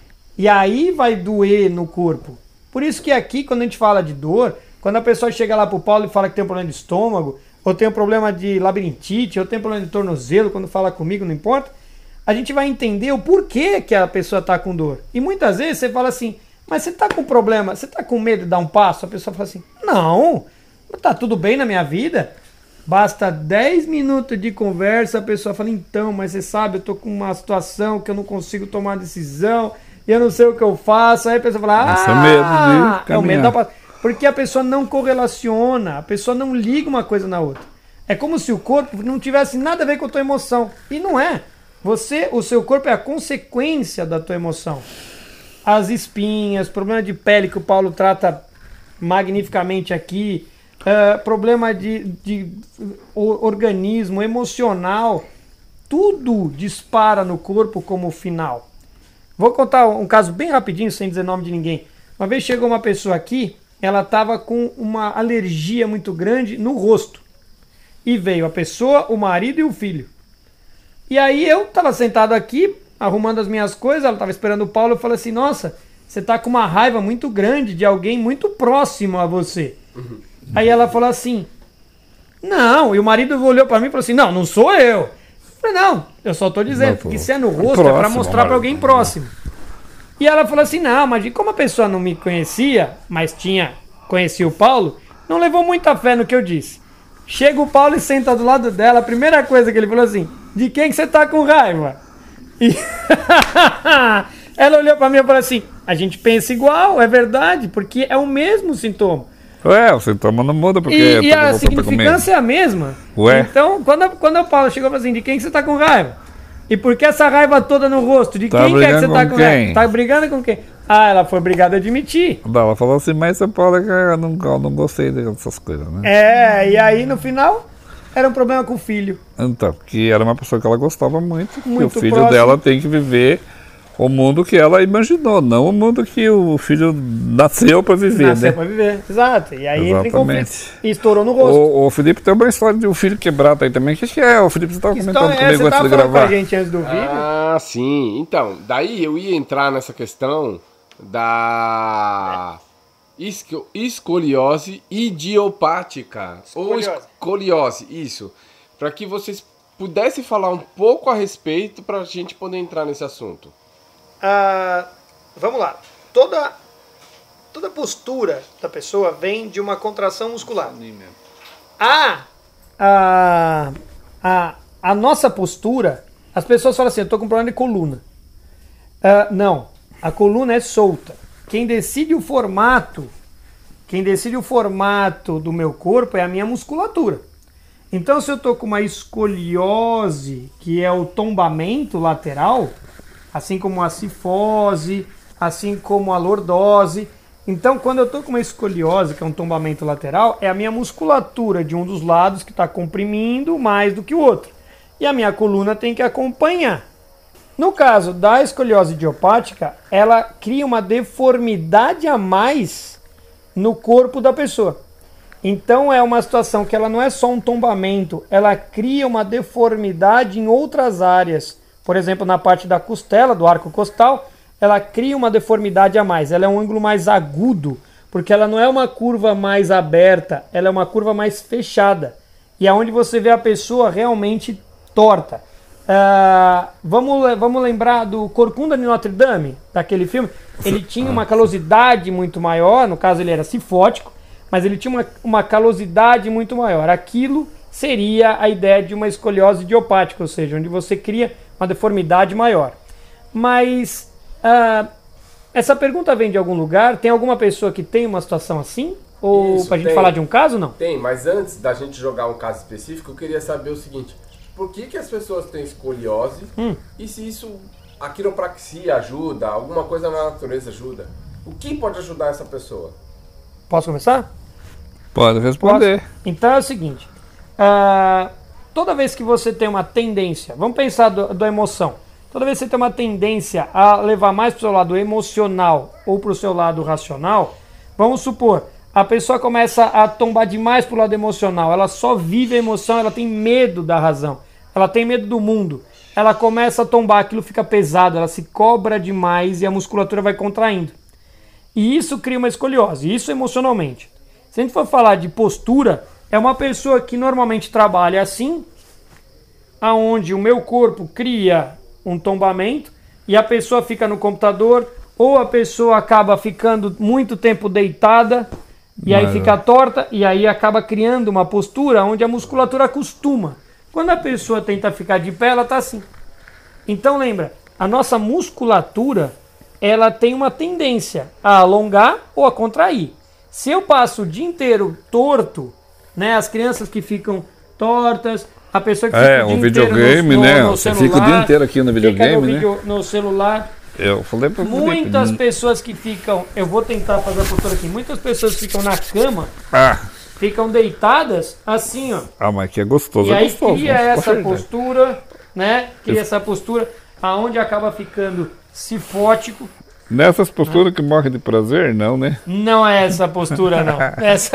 E aí vai doer no corpo. Por isso que aqui, quando a gente fala de dor, quando a pessoa chega lá pro Paulo e fala que tem um problema de estômago, ou tem um problema de labirintite, ou tem um problema de tornozelo, quando fala comigo, não importa, a gente vai entender o porquê que a pessoa está com dor. E muitas vezes você fala assim, mas você está com problema, você está com medo de dar um passo? A pessoa fala assim, não, Tá tudo bem na minha vida? Basta 10 minutos de conversa, a pessoa fala, então, mas você sabe, eu tô com uma situação que eu não consigo tomar decisão, e eu não sei o que eu faço. Aí a pessoa fala, é o medo da... Porque a pessoa não correlaciona, a pessoa não liga uma coisa na outra. É como se o corpo não tivesse nada a ver com a tua emoção. E não é. O seu corpo é a consequência da tua emoção. As espinhas, problema de pele que o Paulo trata magnificamente aqui, problema de organismo, emocional, tudo dispara no corpo como final. Vou contar um caso bem rapidinho, sem dizer nome de ninguém. Uma vez chegou uma pessoa aqui, ela estava com uma alergia muito grande no rosto. E veio a pessoa, o marido e o filho. E aí eu estava sentado aqui, arrumando as minhas coisas, ela estava esperando o Paulo, eu falei assim, nossa, você está com uma raiva muito grande de alguém muito próximo a você. Aí ela falou assim, não, e o marido olhou para mim e falou assim, não sou eu. Eu falei, não, eu só estou dizendo que se é no rosto próximo, é para mostrar para alguém próximo. E ela falou assim, não, mas como a pessoa não me conhecia, mas conhecia o Paulo, não levou muita fé no que eu disse. Chega o Paulo e senta do lado dela, a primeira coisa que ele falou assim, de quem que você tá com raiva? E ela olhou pra mim e falou assim, a gente pensa igual, é verdade, porque é o mesmo sintoma.
O sintoma não muda porque...
E a significância é a mesma. Então, quando o Paulo chegou e falou assim, de quem que você tá com raiva? E por que essa raiva toda no rosto? De quem que é que você tá com raiva? Tá brigando com quem? Ah, ela foi obrigada a admitir.
Ela falou assim, mas São Paulo, eu não gostei dessas coisas, né?
E aí no final, era um problema com o filho.
Então, que era uma pessoa que ela gostava muito e o filho
próximo.
dela tem que viver o mundo que ela imaginou, não o mundo que o filho nasceu para viver,
Nasceu para viver, exato. E aí entra em conflito. E estourou no rosto.
O Felipe tem uma história de um filho quebrado aí também. O que é? O Felipe, você estava comentando comigo antes de gravar.
Com a gente antes do vídeo?
Ah, sim. Então, daí eu ia entrar nessa questão da escoliose idiopática. Ou escoliose, isso. Para que vocês pudessem falar um pouco a respeito para a gente poder entrar nesse assunto.
Vamos lá. Toda postura da pessoa vem de uma contração muscular. A nossa postura, as pessoas falam assim, eu estou com problema de coluna. Não, a coluna é solta. Quem decide o formato do meu corpo é a minha musculatura. Então, se eu estou com uma escoliose, que é o tombamento lateral, assim como a cifose, assim como a lordose. Então, quando eu estou com uma escoliose, que é um tombamento lateral, é a minha musculatura de um dos lados que está comprimindo mais do que o outro. E a minha coluna tem que acompanhar. No caso da escoliose idiopática, ela cria uma deformidade a mais no corpo da pessoa. Então é uma situação que ela não é só um tombamento, ela cria uma deformidade em outras áreas. Por exemplo, na parte da costela, do arco costal, ela cria uma deformidade a mais. Ela é um ângulo mais agudo, porque ela não é uma curva mais aberta, ela é uma curva mais fechada. E é onde você vê a pessoa realmente torta. Vamos lembrar do Corcunda de Notre Dame, daquele filme? Ele tinha uma calosidade muito maior, no caso ele era cifótico, mas ele tinha uma calosidade muito maior. Aquilo seria a ideia de uma escoliose idiopática, ou seja, onde você cria uma deformidade maior. Mas essa pergunta vem de algum lugar? Tem alguma pessoa que tem uma situação assim? Ou pra gente falar de um caso, não?
Tem, mas antes da gente jogar um caso específico, eu queria saber o seguinte: por que as pessoas têm escoliose? E se isso, a quiropraxia ajuda, alguma coisa na natureza ajuda? O que pode ajudar essa pessoa?
Posso começar?
Pode responder.
Então é o seguinte, toda vez que você tem uma tendência, vamos pensar da emoção, toda vez que você tem uma tendência a levar mais para o seu lado emocional ou para o seu lado racional, vamos supor, a pessoa começa a tombar demais para o lado emocional, ela só vive a emoção, ela tem medo da razão, ela tem medo do mundo, ela começa a tombar, aquilo fica pesado, ela se cobra demais e a musculatura vai contraindo. E isso cria uma escoliose, isso emocionalmente. Se a gente for falar de postura, é uma pessoa que normalmente trabalha assim, aonde o meu corpo cria um tombamento e a pessoa fica no computador, ou a pessoa acaba ficando muito tempo deitada, E aí fica torta, e aí acaba criando uma postura onde a musculatura acostuma. Quando a pessoa tenta ficar de pé, ela tá assim. Então lembra, a nossa musculatura, ela tem uma tendência a alongar ou a contrair. Se eu passo o dia inteiro torto, né, as crianças que ficam tortas, a pessoa que fica o dia
videogame,
inteiro
no celular, você fica o dia inteiro aqui no videogame,
no celular.
Eu falei pra
muitas pessoas que ficam, eu vou tentar fazer a postura aqui, muitas pessoas ficam na cama, ficam deitadas assim, ó.
Ah, mas que é gostoso,
e aí cria essa postura, né? Cria essa postura, aonde acaba ficando cifótico.
Nessas posturas que morre de prazer, não, né?
Não é essa postura, não.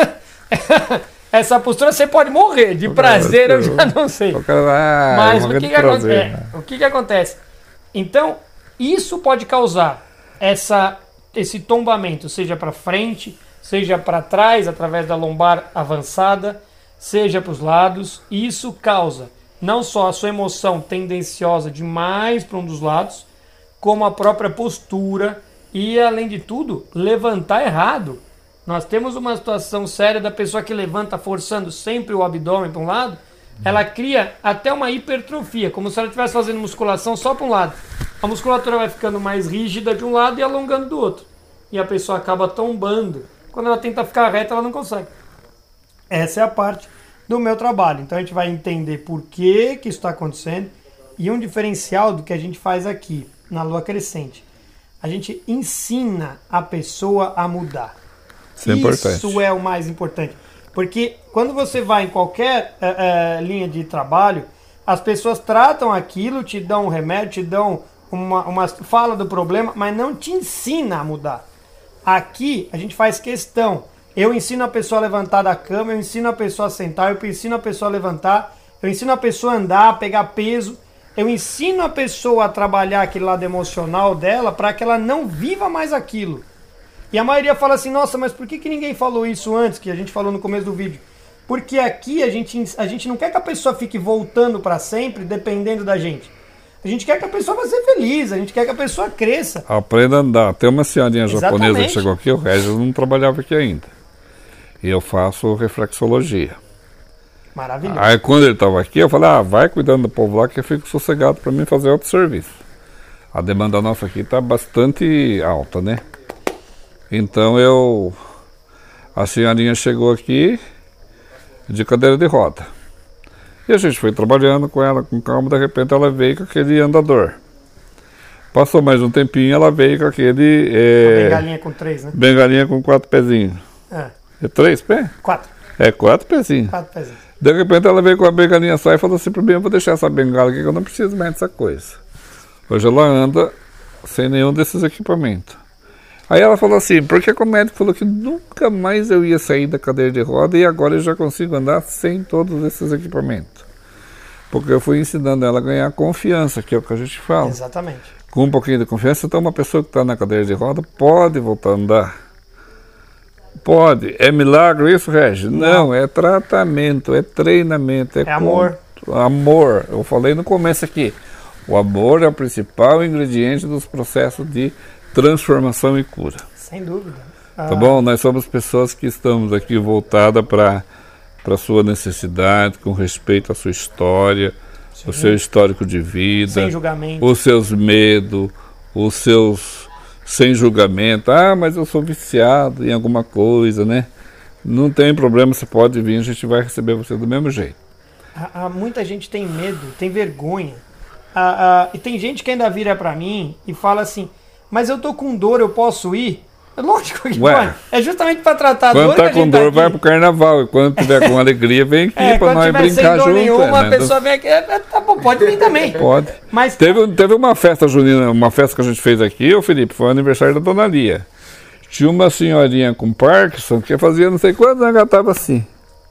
Essa postura você pode morrer, de prazer eu já não sei. Mas o que acontece? Então, isso pode causar esse tombamento, seja para frente, seja para trás, através da lombar avançada, seja para os lados. Isso causa não só a sua emoção tendenciosa demais para um dos lados, como a própria postura e, além de tudo, levantar errado. Nós temos uma situação séria da pessoa que levanta forçando sempre o abdômen para um lado, ela cria até uma hipertrofia, como se ela estivesse fazendo musculação só para um lado. A musculatura vai ficando mais rígida de um lado e alongando do outro. E a pessoa acaba tombando. Quando ela tenta ficar reta, ela não consegue. Essa é a parte do meu trabalho. Então a gente vai entender por que isso está acontecendo e um diferencial do que a gente faz aqui na Lua Crescente. A gente ensina a pessoa a mudar.
Isso é importante.
Isso é o mais importante. Porque quando você vai em qualquer linha de trabalho, as pessoas tratam aquilo, te dão um remédio, te dão uma fala do problema, mas não te ensina a mudar. Aqui a gente faz questão. Eu ensino a pessoa a levantar da cama, eu ensino a pessoa a sentar, eu ensino a pessoa a levantar, eu ensino a pessoa a andar, a pegar peso, eu ensino a pessoa a trabalhar aquele lado emocional dela para que ela não viva mais aquilo. E a maioria fala assim, nossa, mas por que ninguém falou isso antes, que a gente falou no começo do vídeo? Porque aqui a gente não quer que a pessoa fique voltando para sempre, dependendo da gente. A gente quer que a pessoa vá ser feliz, a gente quer que a pessoa cresça.
Aprenda a andar. Tem uma senhorinha japonesa que chegou aqui, o Regis não trabalhava aqui ainda. E eu faço reflexologia.
Maravilhoso.
Aí quando ele estava aqui, eu falei, vai cuidando do povo lá que eu fico sossegado para mim fazer outro serviço. A demanda nossa aqui está bastante alta, né? Então a senhorinha chegou aqui de cadeira de roda. E a gente foi trabalhando com ela com calma, de repente ela veio com aquele andador. Passou mais um tempinho, ela veio com aquele...
bengalinha com 3, né?
Bengalinha com 4 pezinhos. É 3 pés?
4.
4 pezinhos.
4 pezinhos.
De repente ela veio com a bengalinha só e falou assim para mim, eu vou deixar essa bengala aqui que eu não preciso mais dessa coisa. Hoje ela anda sem nenhum desses equipamentos. Aí ela falou assim, porque o médico falou que nunca mais eu ia sair da cadeira de roda e agora eu já consigo andar sem todos esses equipamentos. Porque eu fui ensinando ela a ganhar confiança, que é o que a gente fala.
Exatamente.
Com um pouquinho de confiança, então uma pessoa que está na cadeira de roda pode voltar a andar. Pode. É milagre isso, Regis? Não, é tratamento, é treinamento. É
amor.
Amor. Eu falei no começo aqui. O amor é o principal ingrediente dos processos de transformação e cura.
Sem dúvida.
Tá bom? Nós somos pessoas que estamos aqui voltadas para a sua necessidade, com respeito à sua história, o seu histórico de vida,
sem julgamento,
os seus medos, os seus sem julgamento. Mas eu sou viciado em alguma coisa, né? Não tem problema, você pode vir, a gente vai receber você do mesmo jeito.
Muita gente tem medo, tem vergonha. E tem gente que ainda vira para mim e fala assim, mas eu tô com dor, eu posso ir? Lógico que pode. É justamente para tratar a dor.
Quando tá com dor, vai pro carnaval. E quando tiver com alegria, vem aqui para nós brincar junto.
Nenhuma, a pessoa vem aqui, tá bom, pode vir também.
Pode.
Mas
teve uma festa junina, uma festa que a gente fez aqui, ô Felipe, foi o aniversário da Dona Lia. Tinha uma senhorinha com Parkinson que fazia não sei quantos anos, ela tava assim.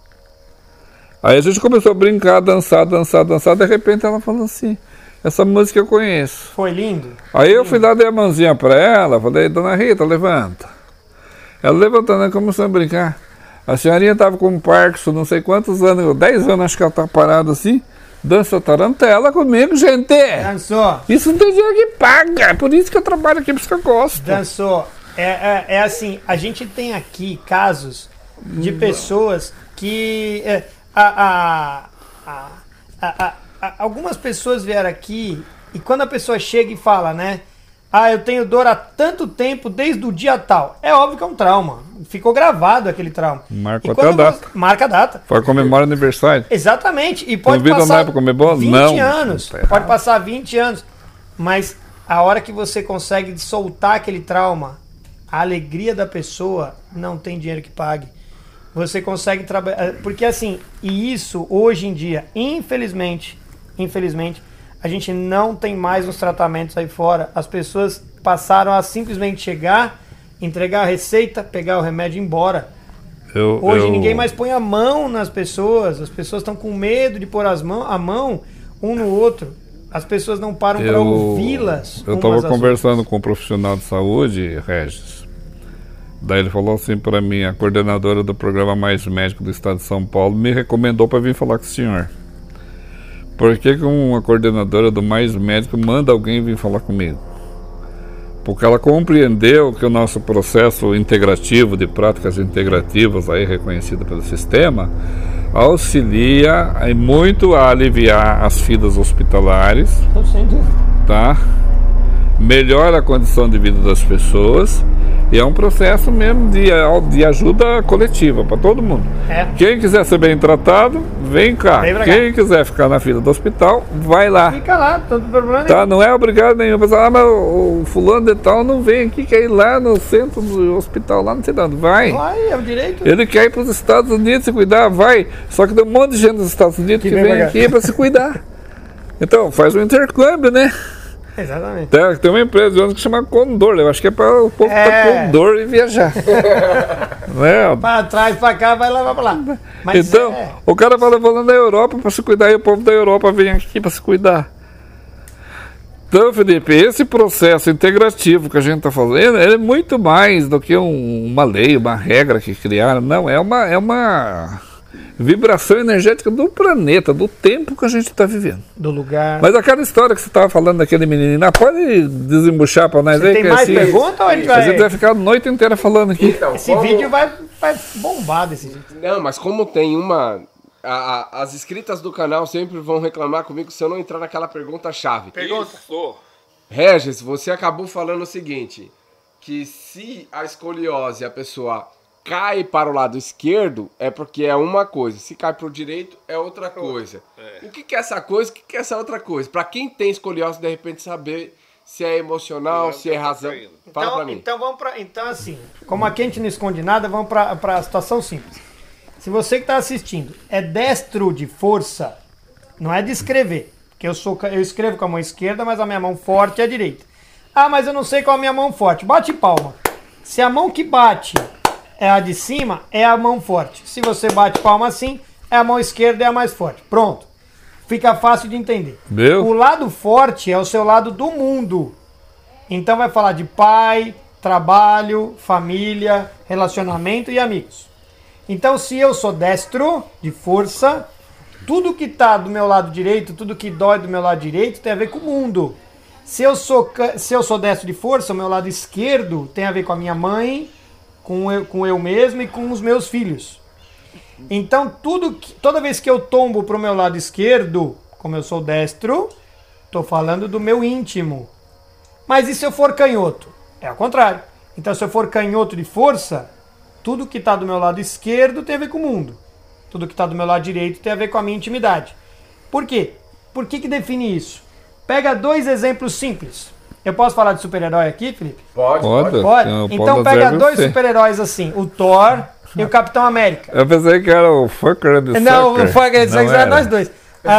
Aí a gente começou a brincar, dançar, de repente ela falou assim, essa música eu conheço.
Foi lindo.
Aí eu fui lá, dei a mãozinha pra ela, falei, Dona Rita, levanta. Ela levantando, ela começou a brincar. A senhorinha tava com Parkinson, não sei quantos anos, 10 anos acho que ela tá parada assim, dança tarantela comigo, gente.
Dançou.
Isso não tem dinheiro que paga, por isso que eu trabalho aqui, por isso que eu gosto.
Dançou. É assim, a gente tem aqui casos de pessoas que... algumas pessoas vieram aqui e quando a pessoa chega e fala, né? Eu tenho dor há tanto tempo, desde o dia tal. É óbvio que é um trauma. Ficou gravado aquele trauma.
Marca até a data.
Marca a data.
Foi comemorar o aniversário.
Exatamente. E pode passar 20 anos. Pode passar 20 anos. Mas a hora que você consegue soltar aquele trauma, a alegria da pessoa não tem dinheiro que pague. Você consegue trabalhar... Porque assim, e isso hoje em dia, infelizmente, a gente não tem mais uns tratamentos aí fora. As pessoas passaram a simplesmente chegar, entregar a receita, pegar o remédio e ir embora. Hoje ninguém mais põe a mão nas pessoas. As pessoas estão com medo de pôr a mão um no outro. As pessoas não param para ouvi-las.
Eu estava conversando com um profissional de saúde, Regis. Daí ele falou assim para mim, a coordenadora do programa Mais Médico do Estado de São Paulo me recomendou para vir falar com o senhor. Por que uma coordenadora do Mais Médico manda alguém vir falar comigo? Porque ela compreendeu que o nosso processo integrativo, de práticas integrativas, aí reconhecido pelo sistema, auxilia muito a aliviar as filas hospitalares, tá? Melhora a condição de vida das pessoas. E é um processo mesmo de ajuda coletiva para todo mundo. Quem quiser ser bem tratado, vem cá. Quem quiser ficar na fila do hospital, vai lá.
Fica lá, tanto problema
tá, não é obrigado nenhum. Mas o fulano de tal não vem aqui, quer ir lá no centro do hospital, lá não sei de onde. Vai,
é o direito.
Ele quer ir para os Estados Unidos se cuidar, vai. Só que tem um monte de gente nos Estados Unidos que vem aqui para se cuidar. Então, faz um intercâmbio, né?
Exatamente.
Tem uma empresa de ônibus que chama Condor. Eu acho que é para o povo estar Condor e viajar. Né?
Para trás, para cá, vai lá, vai para lá.
Mas então, o cara vai levando na Europa para se cuidar e o povo da Europa vem aqui para se cuidar. Então, Felipe, esse processo integrativo que a gente está fazendo, ele é muito mais do que uma lei, uma regra que criaram. Não, é uma vibração energética do planeta, do tempo que a gente está vivendo.
Do lugar.
Mas aquela história que você estava falando daquele menininho, pode desembuchar para nós aí?
Tem mais pergunta ou a
gente vai ficar a noite inteira falando aqui.
Então, esse vídeo vai bombar desse jeito.
Não, mas como tem uma... as inscritas do canal sempre vão reclamar comigo se eu não entrar naquela pergunta-chave.
Pergunta.
Regis, você acabou falando o seguinte, que se a escoliose, a pessoa cai para o lado esquerdo, é porque é uma coisa. Se cai para o direito, é outra coisa. O que é essa coisa? O que é essa outra coisa? Para quem tem escoliose, de repente, saber se é emocional, se é razão. Fala para mim.
Então, então, assim, como aqui a gente não esconde nada, vamos para a situação simples. Se você que está assistindo é destro de força, não é de escrever. Porque eu escrevo com a mão esquerda, mas a minha mão forte é a direita. Mas eu não sei qual é a minha mão forte. Bate palma. Se a mão que bate é a de cima, é a mão forte. Se você bate palma assim, é a mão esquerda, é a mais forte. Pronto. Fica fácil de entender. O lado forte é o seu lado do mundo. Então vai falar de pai, trabalho, família, relacionamento e amigos. Então se eu sou destro, de força, tudo que está do meu lado direito, tudo que dói do meu lado direito tem a ver com o mundo. Se eu sou destro de força, o meu lado esquerdo tem a ver com a minha mãe, com eu mesmo e com os meus filhos. Então, toda vez que eu tombo para o meu lado esquerdo, como eu sou destro, estou falando do meu íntimo. Mas e se eu for canhoto? É ao contrário. Então, se eu for canhoto de força, tudo que está do meu lado esquerdo tem a ver com o mundo. Tudo que está do meu lado direito tem a ver com a minha intimidade. Por quê? Por que define isso? Pega 2 exemplos simples. Eu posso falar de super-herói aqui, Felipe?
Pode.
Então pega 2 super-heróis assim, o Thor e o Capitão América.
Eu pensei que era o Fucker de
Não, o Fucker de Sucker era nós dois.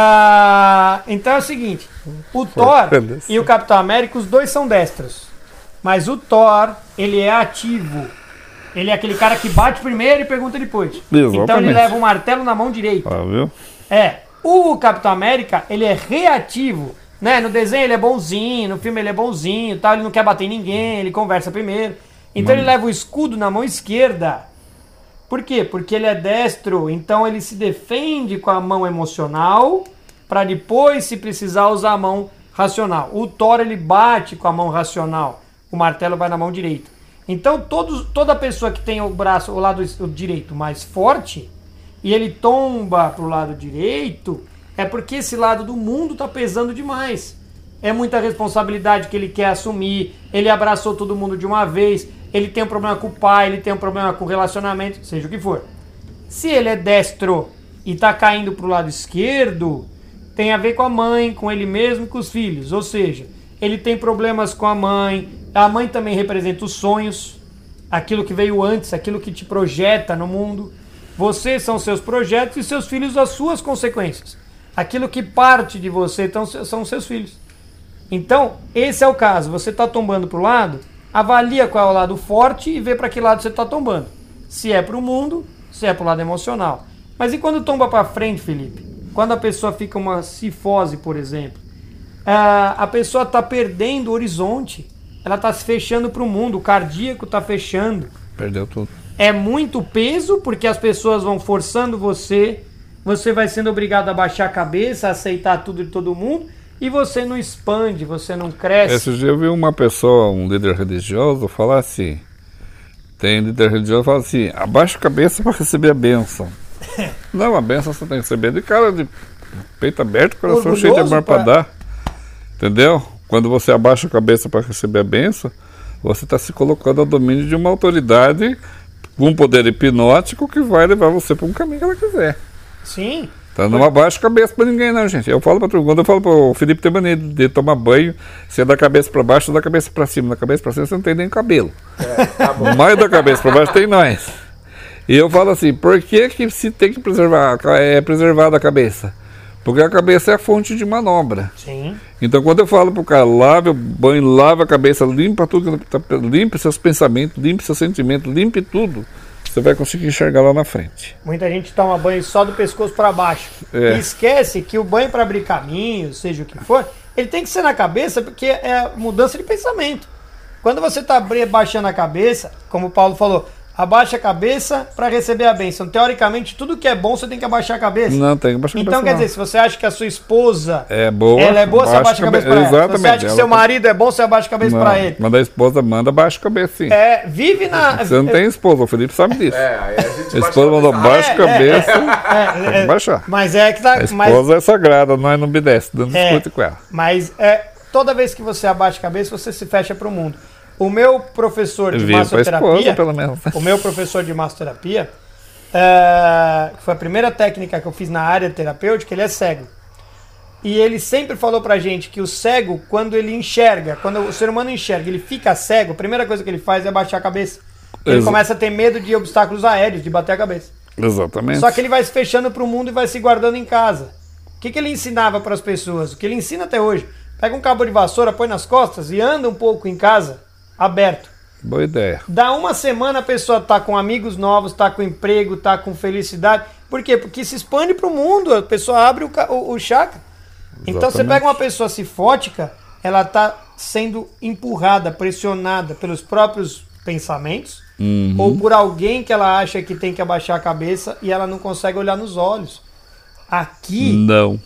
Então é o seguinte, o Thor e o Capitão América, os dois são destros. Mas o Thor, ele é ativo. Ele é aquele cara que bate primeiro e pergunta depois.
Exatamente.
Então ele leva um martelo na mão direita.
Viu?
O Capitão América, ele é reativo. Né? No desenho ele é bonzinho, no filme ele é bonzinho, tal, ele não quer bater em ninguém, ele conversa primeiro. Então ele leva o escudo na mão esquerda. Por quê? Porque ele é destro, então ele se defende com a mão emocional para depois, se precisar, usar a mão racional. O Thor, ele bate com a mão racional, o martelo vai na mão direita. Então toda pessoa que tem o braço, o lado direito mais forte, e ele tomba pro lado direito, é porque esse lado do mundo tá pesando demais. É muita responsabilidade que ele quer assumir, ele abraçou todo mundo de uma vez, ele tem um problema com o pai, ele tem um problema com o relacionamento, seja o que for. Se ele é destro e tá caindo pro lado esquerdo, tem a ver com a mãe, com ele mesmo e com os filhos. Ou seja, ele tem problemas com a mãe também representa os sonhos, aquilo que veio antes, aquilo que te projeta no mundo. Você são seus projetos e seus filhos as suas consequências. Aquilo que parte de você então, são seus filhos. Então, esse é o caso. Você está tombando para o lado, avalia qual é o lado forte e vê para que lado você está tombando. Se é para o mundo, se é para o lado emocional. Mas e quando tomba para frente, Felipe? Quando a pessoa fica uma cifose, por exemplo, a pessoa está perdendo o horizonte. Ela está se fechando para o mundo, o cardíaco está fechando.
Perdeu tudo.
É muito peso, porque as pessoas vão forçando você vai sendo obrigado a baixar a cabeça, a aceitar tudo de todo mundo, e você não expande, você não cresce.
Esse dia eu vi uma pessoa, um líder religioso, falar assim, tem líder religioso que fala assim, abaixa a cabeça para receber a bênção. Não, a bênção você tem que receber de cara de peito aberto, coração cheio de amor para dar. Entendeu? Quando você abaixa a cabeça para receber a bênção, você está se colocando ao domínio de uma autoridade com um poder hipnótico que vai levar você para um caminho que ela quiser.
Sim.
Então não abaixa a cabeça para ninguém não, gente. Eu falo para todo mundo, eu falo para o Felipe ter mania de tomar banho, se é da cabeça para baixo ou da cabeça para cima. Da cabeça para cima você não tem nem cabelo.
Tá bom.
Mas da cabeça para baixo tem nós. E eu falo assim, por que se tem que preservar a cabeça? Porque a cabeça é a fonte de manobra.
Sim.
Então quando eu falo pro cara, lave o banho, lave a cabeça, limpa tudo, limpe seus pensamentos, limpe seus sentimentos, limpe tudo, você vai conseguir enxergar lá na frente.
Muita gente toma banho só do pescoço para baixo. E esquece que o banho para abrir caminho, seja o que for, ele tem que ser na cabeça porque é mudança de pensamento. Quando você está baixando a cabeça, como o Paulo falou, abaixa a cabeça para receber a bênção. Teoricamente, tudo que é bom você tem que abaixar a cabeça.
Não, tem que abaixar a cabeça.
Então, quer dizer, se você acha que a sua esposa
é boa,
ela é boa, você abaixa a cabeça para ela.
Exatamente.
Se você acha que seu marido é bom, você abaixa a cabeça para ele.
Manda a esposa, manda abaixa a cabeça, sim.
Vive na...
Você não tem esposa, o Felipe sabe disso.
Aí a gente
a esposa mandou baixa a cabeça, tem que baixar.
Mas é que tá...
A esposa é sagrada, nós não obedece, não discute com ela.
Mas toda vez que você abaixa a cabeça, você se fecha para o mundo. O meu professor de massoterapia, o meu professor de massoterapia, que foi a primeira técnica que eu fiz na área terapêutica, ele é cego. E ele sempre falou pra gente que o cego, quando ele enxerga, quando o ser humano enxerga, ele fica cego, a primeira coisa que ele faz é abaixar a cabeça. Ele começa a ter medo de obstáculos aéreos, de bater a cabeça.
Exatamente.
Só que ele vai se fechando pro mundo e vai se guardando em casa. O que ele ensinava para as pessoas? O que ele ensina até hoje? Pega um cabo de vassoura, põe nas costas e anda um pouco em casa, aberto.
Boa ideia.
Dá uma semana a pessoa tá com amigos novos, tá com emprego, tá com felicidade. Por quê? Porque se expande pro mundo, a pessoa abre o chakra. Então você pega uma pessoa cifótica, ela tá sendo empurrada, pressionada pelos próprios pensamentos, ou por alguém que ela acha que tem que abaixar a cabeça e ela não consegue olhar nos olhos. Aqui,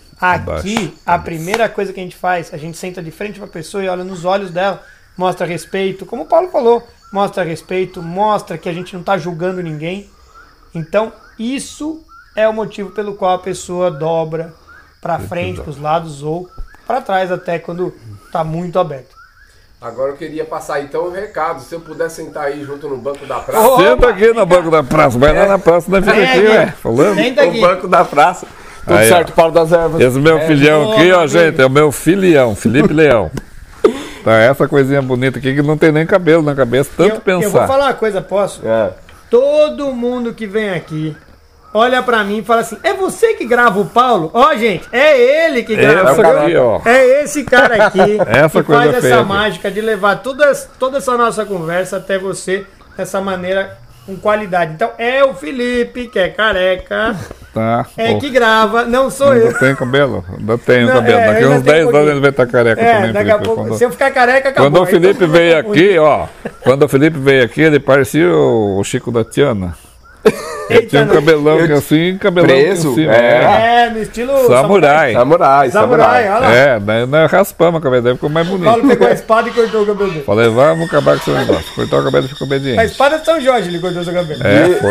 a primeira coisa que a gente faz, a gente senta de frente pra pessoa e olha nos olhos dela. Mostra respeito, como o Paulo falou, mostra respeito, mostra que a gente não está julgando ninguém. Então, isso é o motivo pelo qual a pessoa dobra para frente, para os lados ou para trás até quando está muito aberto.
Agora eu queria passar então um recado, se eu puder sentar aí junto no banco da praça.
Senta aqui no banco da praça, vai lá na praça, não fica aqui, ué, falando.
O banco da praça. Tudo
aí,
certo, Paulo das Ervas.
Esse meu filhão aqui, ó, gente, é o meu filhão, Felipe Leão. Tá, essa coisinha bonita aqui que não tem nem cabelo na cabeça, tanto pensar.
Eu vou falar uma coisa, posso? Todo mundo que vem aqui olha pra mim e fala assim, é você que grava o Paulo? Ó, gente, é ele que grava o Paulo.
Aqui, ó.
É esse cara aqui
essa
que faz essa
feia
mágica de levar toda essa nossa conversa até você dessa maneira com qualidade. Então, é o Felipe, que é careca, que grava, não sou eu.
Ainda tem cabelo? Ainda tenho cabelo. Daqui uns 10 anos ele vai estar careca também.
Daqui a pouco, se eu ficar careca, acabou.
Quando o Felipe veio aqui, ó, quando o Felipe veio aqui, ele parecia o Chico da Tiana. Ele tinha um cabelão assim, cabelão
preso,
em cima.
No estilo
Samurai,
olha lá.
Daí nós raspamos o cabelo dele, ficou mais bonito.
O Paulo pegou a espada e cortou o cabelo dele.
Falei, vamos acabar com esse negócio. Cortou o cabelo e ficou obediente.
A espada de São Jorge, ele cortou seu cabelo.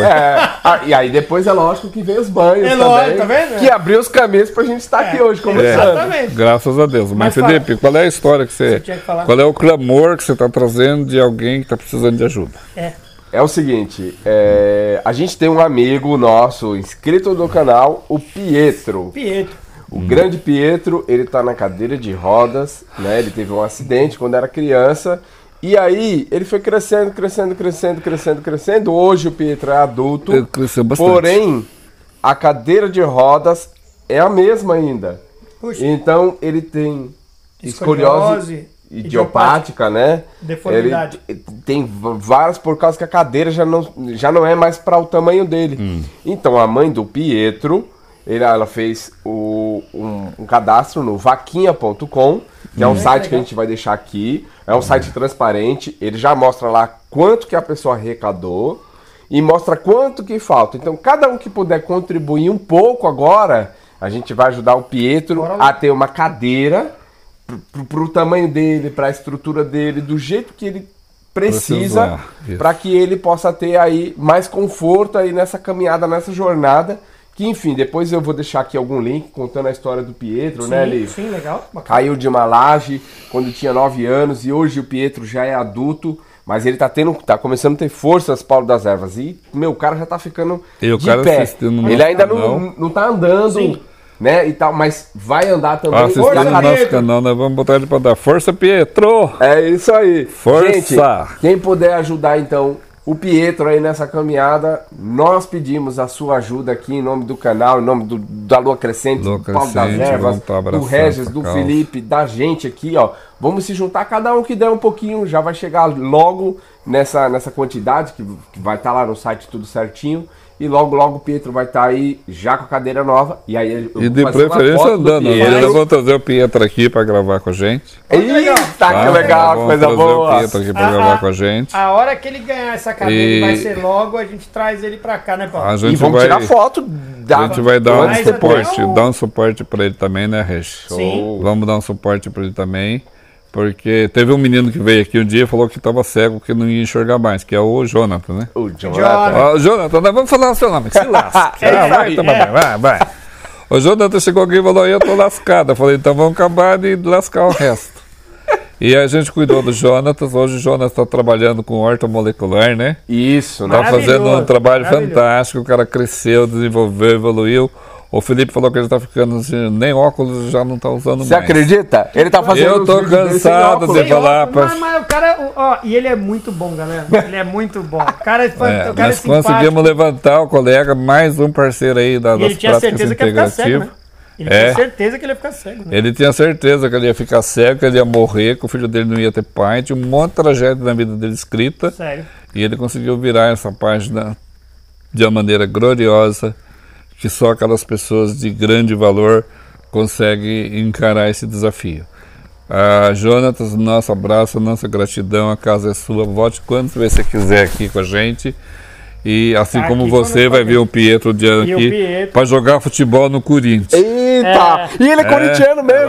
E aí depois é lógico que veio os banhos também.
Lógico, tá vendo?
Que abriu os caminhos pra gente estar aqui hoje conversando.
Exatamente.
Graças a Deus. Mas Felipe, qual é a história que você
tinha que falar.
Qual é o clamor que você está trazendo de alguém que está precisando de ajuda?
É o seguinte, a gente tem um amigo nosso inscrito no canal, o Pietro. O grande Pietro, ele tá na cadeira de rodas, né? Ele teve um acidente quando era criança. E aí, ele foi crescendo. Hoje o Pietro é adulto.
Ele cresceu bastante.
Porém, a cadeira de rodas é a mesma ainda.
Puxa.
Então, ele tem escoliose idiopática, né?
Deformidade.
Ele tem várias por causa que a cadeira já não é mais para o tamanho dele. Então, a mãe do Pietro, ela fez um cadastro no vaquinha.com, que é um site que a gente vai deixar aqui. É um site transparente, ele já mostra lá quanto que a pessoa arrecadou e mostra quanto que falta. Então, cada um que puder contribuir um pouco agora, a gente vai ajudar o Pietro a ter uma cadeira pro tamanho dele, para a estrutura dele, do jeito que ele precisa, para que ele possa ter aí mais conforto aí nessa caminhada, nessa jornada. Que, enfim, depois eu vou deixar aqui algum link contando a história do Pietro, né, Li?
Sim, legal. Bacana.
Caiu de uma laje quando tinha 9 anos e hoje o Pietro já é adulto, mas ele tá começando a ter forças, Paulo das Ervas. E, o cara já tá ficando de pé. Ele ainda não tá andando, né, e tal, mas vai andar também.
Assistindo no nosso canal, nós vamos botar ele pra dar força, Pietro!
É isso aí.
Força!
Gente, quem puder ajudar, então, o Pietro aí nessa caminhada, nós pedimos a sua ajuda aqui em nome do canal, em nome da Lua Crescente, do Paulo das Ervas, do Regis, do Felipe, da gente aqui, ó. Vamos se juntar, cada um que der um pouquinho, já vai chegar logo nessa quantidade, que vai estar lá no site tudo certinho. E logo o Pietro vai estar aí já com a cadeira nova. E aí
e de preferência andando. Nós vamos trazer o Pietro aqui para gravar com a gente.
Eita, que legal, coisa boa.
O Pietro aqui para gravar com a gente.
A hora que ele ganhar essa cadeira, vai ser logo, a gente traz ele para cá, né, Paulo?
E vamos tirar foto.
A gente vai dar um suporte para ele também, né, Regis?
Sim.
Vamos dar um suporte para ele também. Porque teve um menino que veio aqui um dia e falou que estava cego, que não ia enxergar mais, que é o Jonathan, né?
O Jonathan.
Jonathan, nós vamos falar o seu nome, que se lasca. Vai. O Jonathan chegou aqui e falou, eu tô lascado. Eu falei, então vamos acabar de lascar o resto. E a gente cuidou do Jonathan. Hoje o Jonathan está trabalhando com ortomolecular, né?
Isso, né?
Está fazendo um trabalho fantástico, o cara cresceu, desenvolveu, evoluiu. O Felipe falou que ele tá ficando assim, nem óculos já não tá usando mais.
Você acredita? Ele tá fazendo.
Eu tô cansado de falar.
Mas o cara, e ele é muito bom, galera. Ele é muito bom. O cara é
nós conseguimos levantar o colega, mais um parceiro aí das
ele tinha certeza que ele ia ficar cego, né? Ele tinha certeza que ele ia ficar cego, né?
Ele tinha certeza que ele ia ficar cego, que ele ia morrer, que o filho dele não ia ter pai. Tinha um monte de tragédia na vida dele escrita.
Sério.
E ele conseguiu virar essa página de uma maneira gloriosa, que só aquelas pessoas de grande valor conseguem encarar esse desafio. Jonatas, nosso abraço, nossa gratidão, a casa é sua, volte quantas vezes você quiser aqui com a gente. E assim como você vai ver o Pietro um dia aqui para jogar futebol no Corinthians.
Eita! E ele é corintiano mesmo.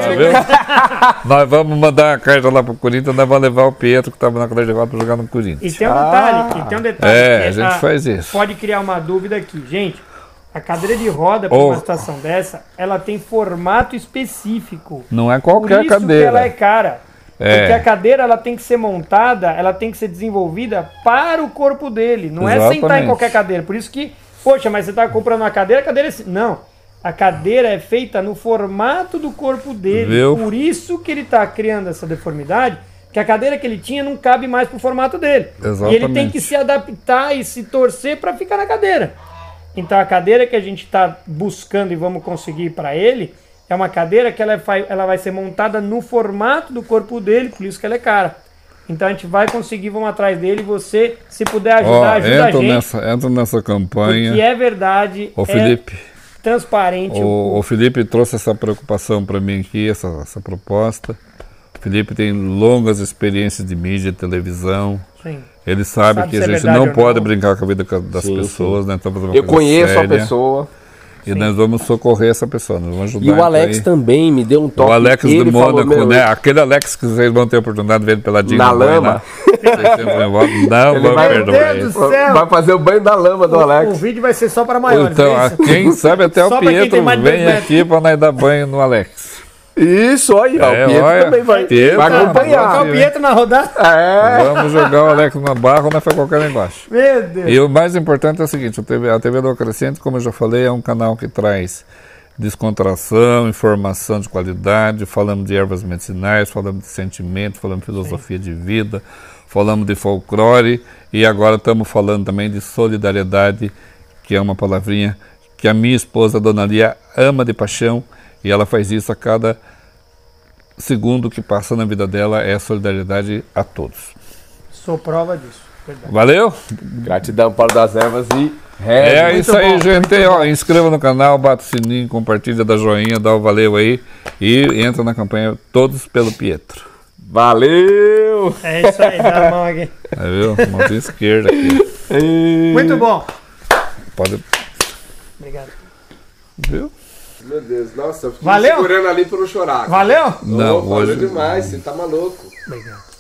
Nós vamos mandar uma carta lá pro Corinthians, nós vamos levar o Pietro que estava na cadeira de rodas para jogar no Corinthians.
E tem um detalhe,
a gente faz isso.
Pode criar uma dúvida aqui, gente. A cadeira de roda para uma situação dessa, ela tem formato específico.
Não é qualquer
Por isso
cadeira.
que ela é cara. Porque a cadeira ela tem que ser montada, ela tem que ser desenvolvida para o corpo dele. Não é sentar em qualquer cadeira. Por isso que, poxa, mas você está comprando uma cadeira, a cadeira é assim. Não. A cadeira é feita no formato do corpo dele.
Viu?
Por isso que ele está criando essa deformidade, que a cadeira que ele tinha não cabe mais para o formato dele.
Exatamente.
E ele tem que se adaptar e se torcer para ficar na cadeira. Então a cadeira que a gente está buscando e vamos conseguir para ele é uma cadeira que ela vai ser montada no formato do corpo dele, por isso que ela é cara. Então a gente vai conseguir, vamos atrás dele, você, se puder ajudar, ajuda a gente.
Entra nessa campanha.
Porque é verdade,
Felipe,
transparente.
O Felipe trouxe essa preocupação para mim aqui, essa proposta. O Felipe tem longas experiências de mídia, televisão.
Sim.
Ele sabe que a gente não pode brincar com a vida das pessoas, né? Então,
eu conheço a pessoa.
E nós vamos socorrer essa pessoa, nós vamos ajudar.
E o Alex também me deu um toque.
O Alex do Mônaco, né? Aquele Alex que vocês vão ter a oportunidade de ver pela Dinha.
Na lama.
Não vou perdoar
isso.
Vai fazer o banho da lama do Alex.
O vídeo vai ser só para maiores.
Então, quem sabe até o Pietro vem aqui para nós dar banho no Alex.
Isso, aí, ó. O Pietro também vai acompanhar.
O Pietro na rodada.
Vamos jogar o Alex na barra ou nós vai colocar lá embaixo.
Meu Deus.
E o mais importante é o seguinte, a TV do Acrescente, como eu já falei, é um canal que traz descontração, informação de qualidade, falamos de ervas medicinais, falamos de sentimento, falamos de filosofia de vida, falamos de folclore e agora estamos falando também de solidariedade, que é uma palavrinha que a minha esposa, a Dona Lia, ama de paixão. E ela faz isso a cada segundo que passa na vida dela, é solidariedade a todos.
Sou prova disso. Verdade.
Valeu?
Gratidão, Paulo das Ervas e
É isso aí, gente. Ó, inscreva no canal, bata o sininho, compartilha, dá joinha, dá o valeu aí. E entra na campanha Todos pelo Pietro.
Valeu!
É isso aí, dá a mão aqui.
Viu? Mãozinha esquerda aqui.
Muito bom.
Pode.
Obrigado.
Viu?
Meu Deus, nossa, eu fiquei
Valeu?
segurando ali pra não chorar.
Valeu?
Não,
Valeu
hoje...
demais, você tá maluco.
Obrigado.